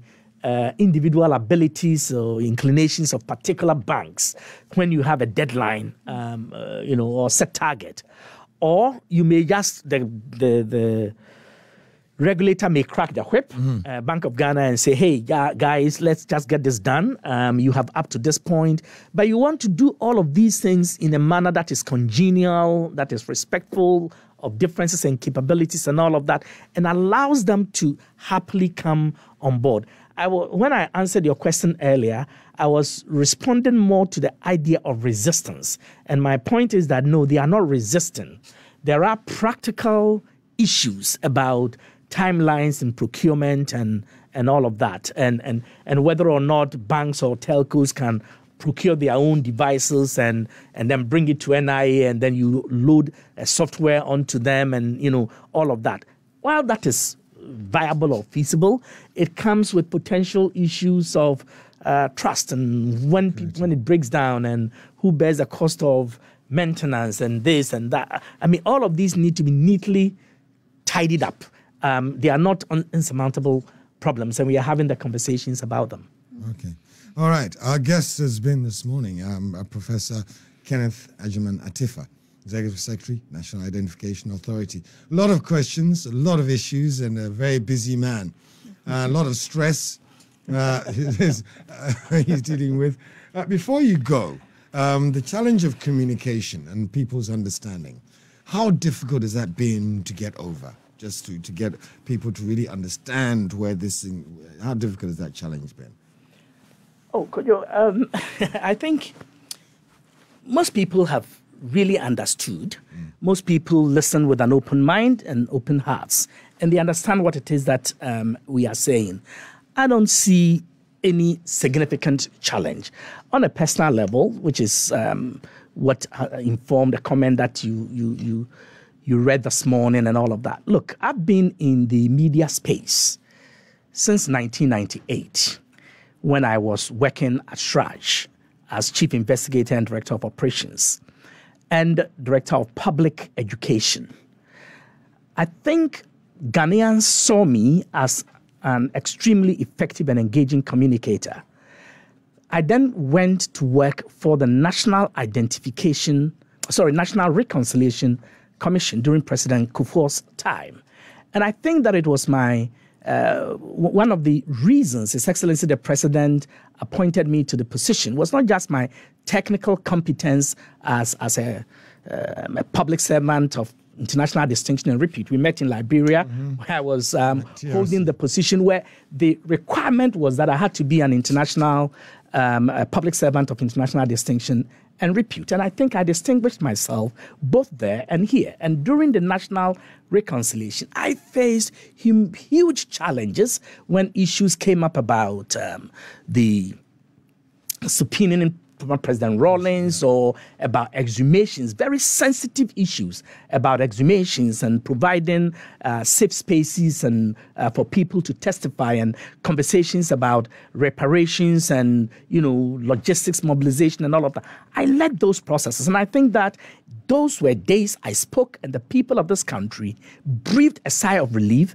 uh, individual abilities or inclinations of particular banks when you have a deadline, um, uh, you know, or set target. Or you may just, the the, the regulator may crack the whip, mm-hmm. uh, Bank of Ghana, and say, hey, guys, let's just get this done. Um, you have up to this point. But you want to do all of these things in a manner that is congenial, that is respectful of differences and capabilities and all of that, and allows them to happily come on board. I will, when I answered your question earlier, I was responding more to the idea of resistance. And my point is that, no, they are not resisting. There are practical issues about timelines and procurement and, and all of that, and, and, and whether or not banks or telcos can procure their own devices and, and then bring it to N I A, and then you load a software onto them and, you know, all of that. While that is viable or feasible, it comes with potential issues of uh, trust, and when people, when it breaks down, and who bears the cost of maintenance and this and that. I mean, all of these need to be neatly tidied up. Um, they are not un- insurmountable problems, and we are having the conversations about them. Okay. All right. Our guest has been this morning, um, uh, Professor Kenneth Agyemang Attafuah, Executive Secretary, National Identification Authority. A lot of questions, a lot of issues, and a very busy man. Uh, a lot of stress uh, he's, uh, he's dealing with. Uh, before you go, um, the challenge of communication and people's understanding, how difficult has that been to get over? Just to, to get people to really understand where this thing, how difficult has that challenge been? Oh, could you, um, I think most people have really understood. Mm. Most people listen with an open mind and open hearts, and they understand what it is that um, we are saying. I don't see any significant challenge. On a personal level, which is um, what uh, informed the comment that you you you you read this morning and all of that. Look, I've been in the media space since nineteen ninety-eight, when I was working at Shraj as Chief Investigator and Director of Operations and Director of Public Education. I think Ghanaians saw me as an extremely effective and engaging communicator. I then went to work for the National Identification, sorry, National Reconciliation Commission during President Kufuor's time. And I think that it was my, uh, one of the reasons His Excellency the President appointed me to the position was not just my technical competence as, as a, uh, a public servant of international distinction and repute. We met in Liberia, mm-hmm. where I was um, holding the position where the requirement was that I had to be an international um, a public servant of international distinction and repute. And I think I distinguished myself both there and here. And during the national reconciliation, I faced hum- huge challenges when issues came up about um, the subpoenaing President Rawlings, or about exhumations, very sensitive issues about exhumations and providing uh, safe spaces and uh, for people to testify, and conversations about reparations and, you know, logistics mobilization and all of that. I led those processes, and I think that those were days I spoke, and the people of this country breathed a sigh of relief,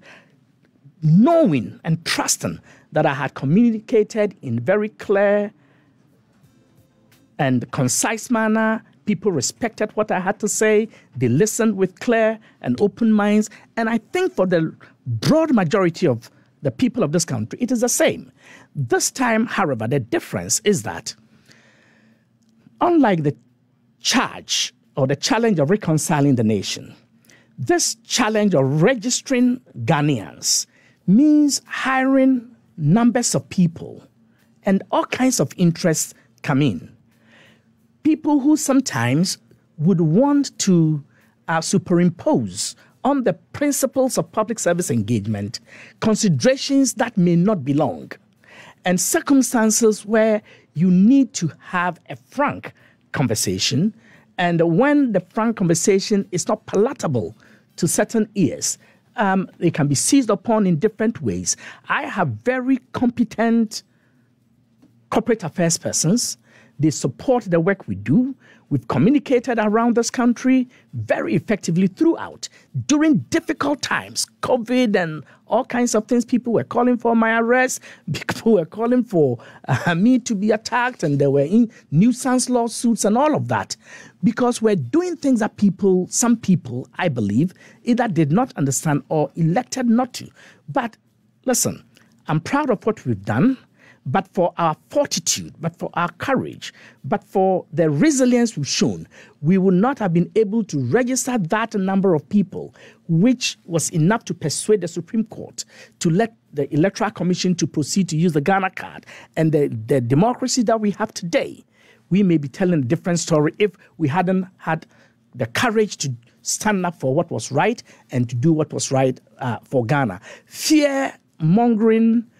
knowing and trusting that I had communicated in very clear and concise manner. People respected what I had to say. They listened with clear and open minds. And I think for the broad majority of the people of this country, it is the same. This time, however, the difference is that, unlike the charge or the challenge of reconciling the nation, this challenge of registering Ghanaians means hiring numbers of people, and all kinds of interests come in. People who sometimes would want to uh, superimpose on the principles of public service engagement considerations that may not belong, and circumstances where you need to have a frank conversation, and when the frank conversation is not palatable to certain ears, um, it can be seized upon in different ways. I have very competent corporate affairs persons. They support the work we do. We've communicated around this country very effectively throughout. During difficult times, COVID and all kinds of things, people were calling for my arrest. People were calling for uh, me to be attacked, and there were in nuisance lawsuits and all of that. Because we're doing things that people, some people, I believe, either did not understand or elected not to. But listen, I'm proud of what we've done. But for our fortitude, but for our courage, but for the resilience we've shown, we would not have been able to register that number of people, which was enough to persuade the Supreme Court to let the Electoral Commission to proceed to use the Ghana card. And the, the democracy that we have today, we may be telling a different story if we hadn't had the courage to stand up for what was right and to do what was right uh, for Ghana. Fear-mongering,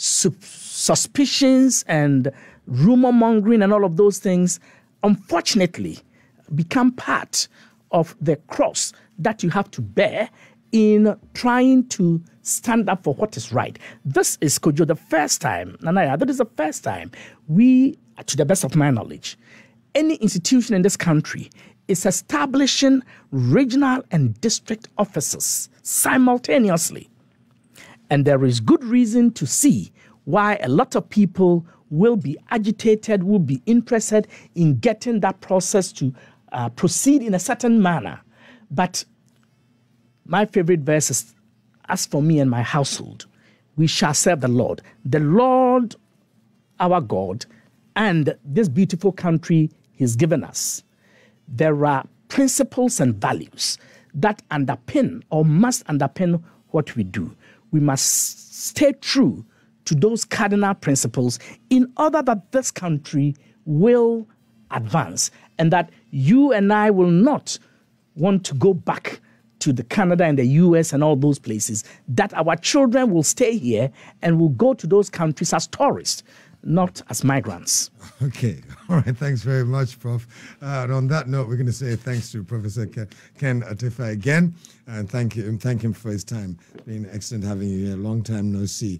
suspicions and rumor mongering and all of those things, unfortunately, become part of the cross that you have to bear in trying to stand up for what is right. This is, Kojo, the first time, Nanaya, that is the first time we, to the best of my knowledge, any institution in this country is establishing regional and district offices simultaneously. And there is good reason to see why a lot of people will be agitated, will be interested in getting that process to uh, proceed in a certain manner. But my favorite verse is, as for me and my household, we shall serve the Lord. The Lord, our God, and this beautiful country He's given us. There are principles and values that underpin or must underpin what we do. We must stay true to those cardinal principles in order that this country will advance and that you and I will not want to go back to the Canada and the U S and all those places, that our children will stay here and will go to those countries as tourists, not as migrants. Okay. All right. Thanks very much, Prof Uh, and on that note, we're going to say thanks to Professor Ken, Ken Attafuah again, and thank you, and thank him for his time. It's been excellent having you here. Long time no see.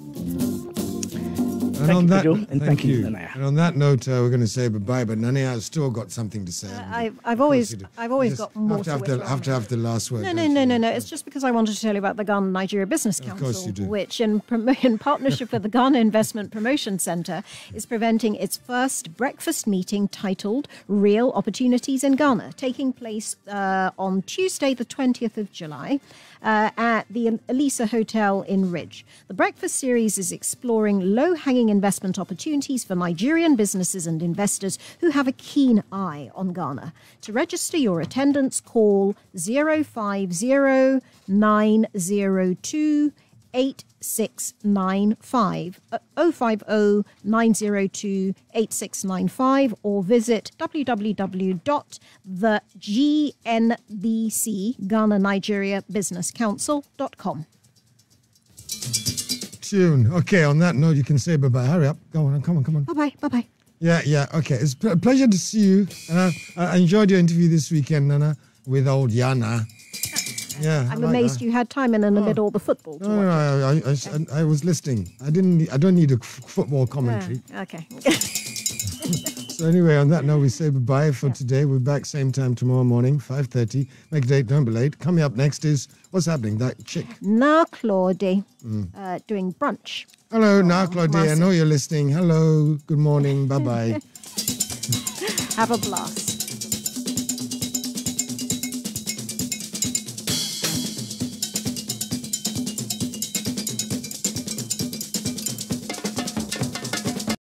And thank on you, that, Pedro, and thank, thank you, you. Nanaya. And on that note, uh, we're going to say goodbye. But Nanaya has still got something to say. Uh, I've, I've always, I've always got more have to to have, the, have to have the last word. No, no, no, no, no. It's just because I wanted to tell you about the Ghana Nigeria Business Council, of course you do. which, in, in partnership with the Ghana Investment Promotion Centre, is presenting its first breakfast meeting titled "Real Opportunities in Ghana," taking place uh, on Tuesday, the twentieth of July. Uh, at the Elisa Hotel in Ridge. The breakfast series is exploring low-hanging investment opportunities for Nigerian businesses and investors who have a keen eye on Ghana. To register your attendance, call zero five zero nine zero two eight six nine five, oh five oh nine zero two eight six nine five, or visit w w w dot the G N B C Ghana Nigeria Business Council dot com. Tune. Okay, on that note, you can say bye-bye. Hurry up. Go on, come on, come on. Bye-bye, bye-bye. Yeah, yeah, okay. It's a pleasure to see you. Uh, I enjoyed your interview this weekend, Nana, with old Yana. Yeah, I'm like amazed that. you had time in and amid all the football to No, watch no, it. I, I, I, I was listening. I didn't. Need, I don't need a f- football commentary. Uh, okay. So anyway, on that note, we say goodbye for yeah. today. We're back same time tomorrow morning, five thirty. Make a date, don't be late. Coming up next is what's happening. That chick. Na Claudie, mm. uh, doing brunch. Hello, Na Claudie. I know you're listening. Hello. Good morning. Bye bye. Have a blast.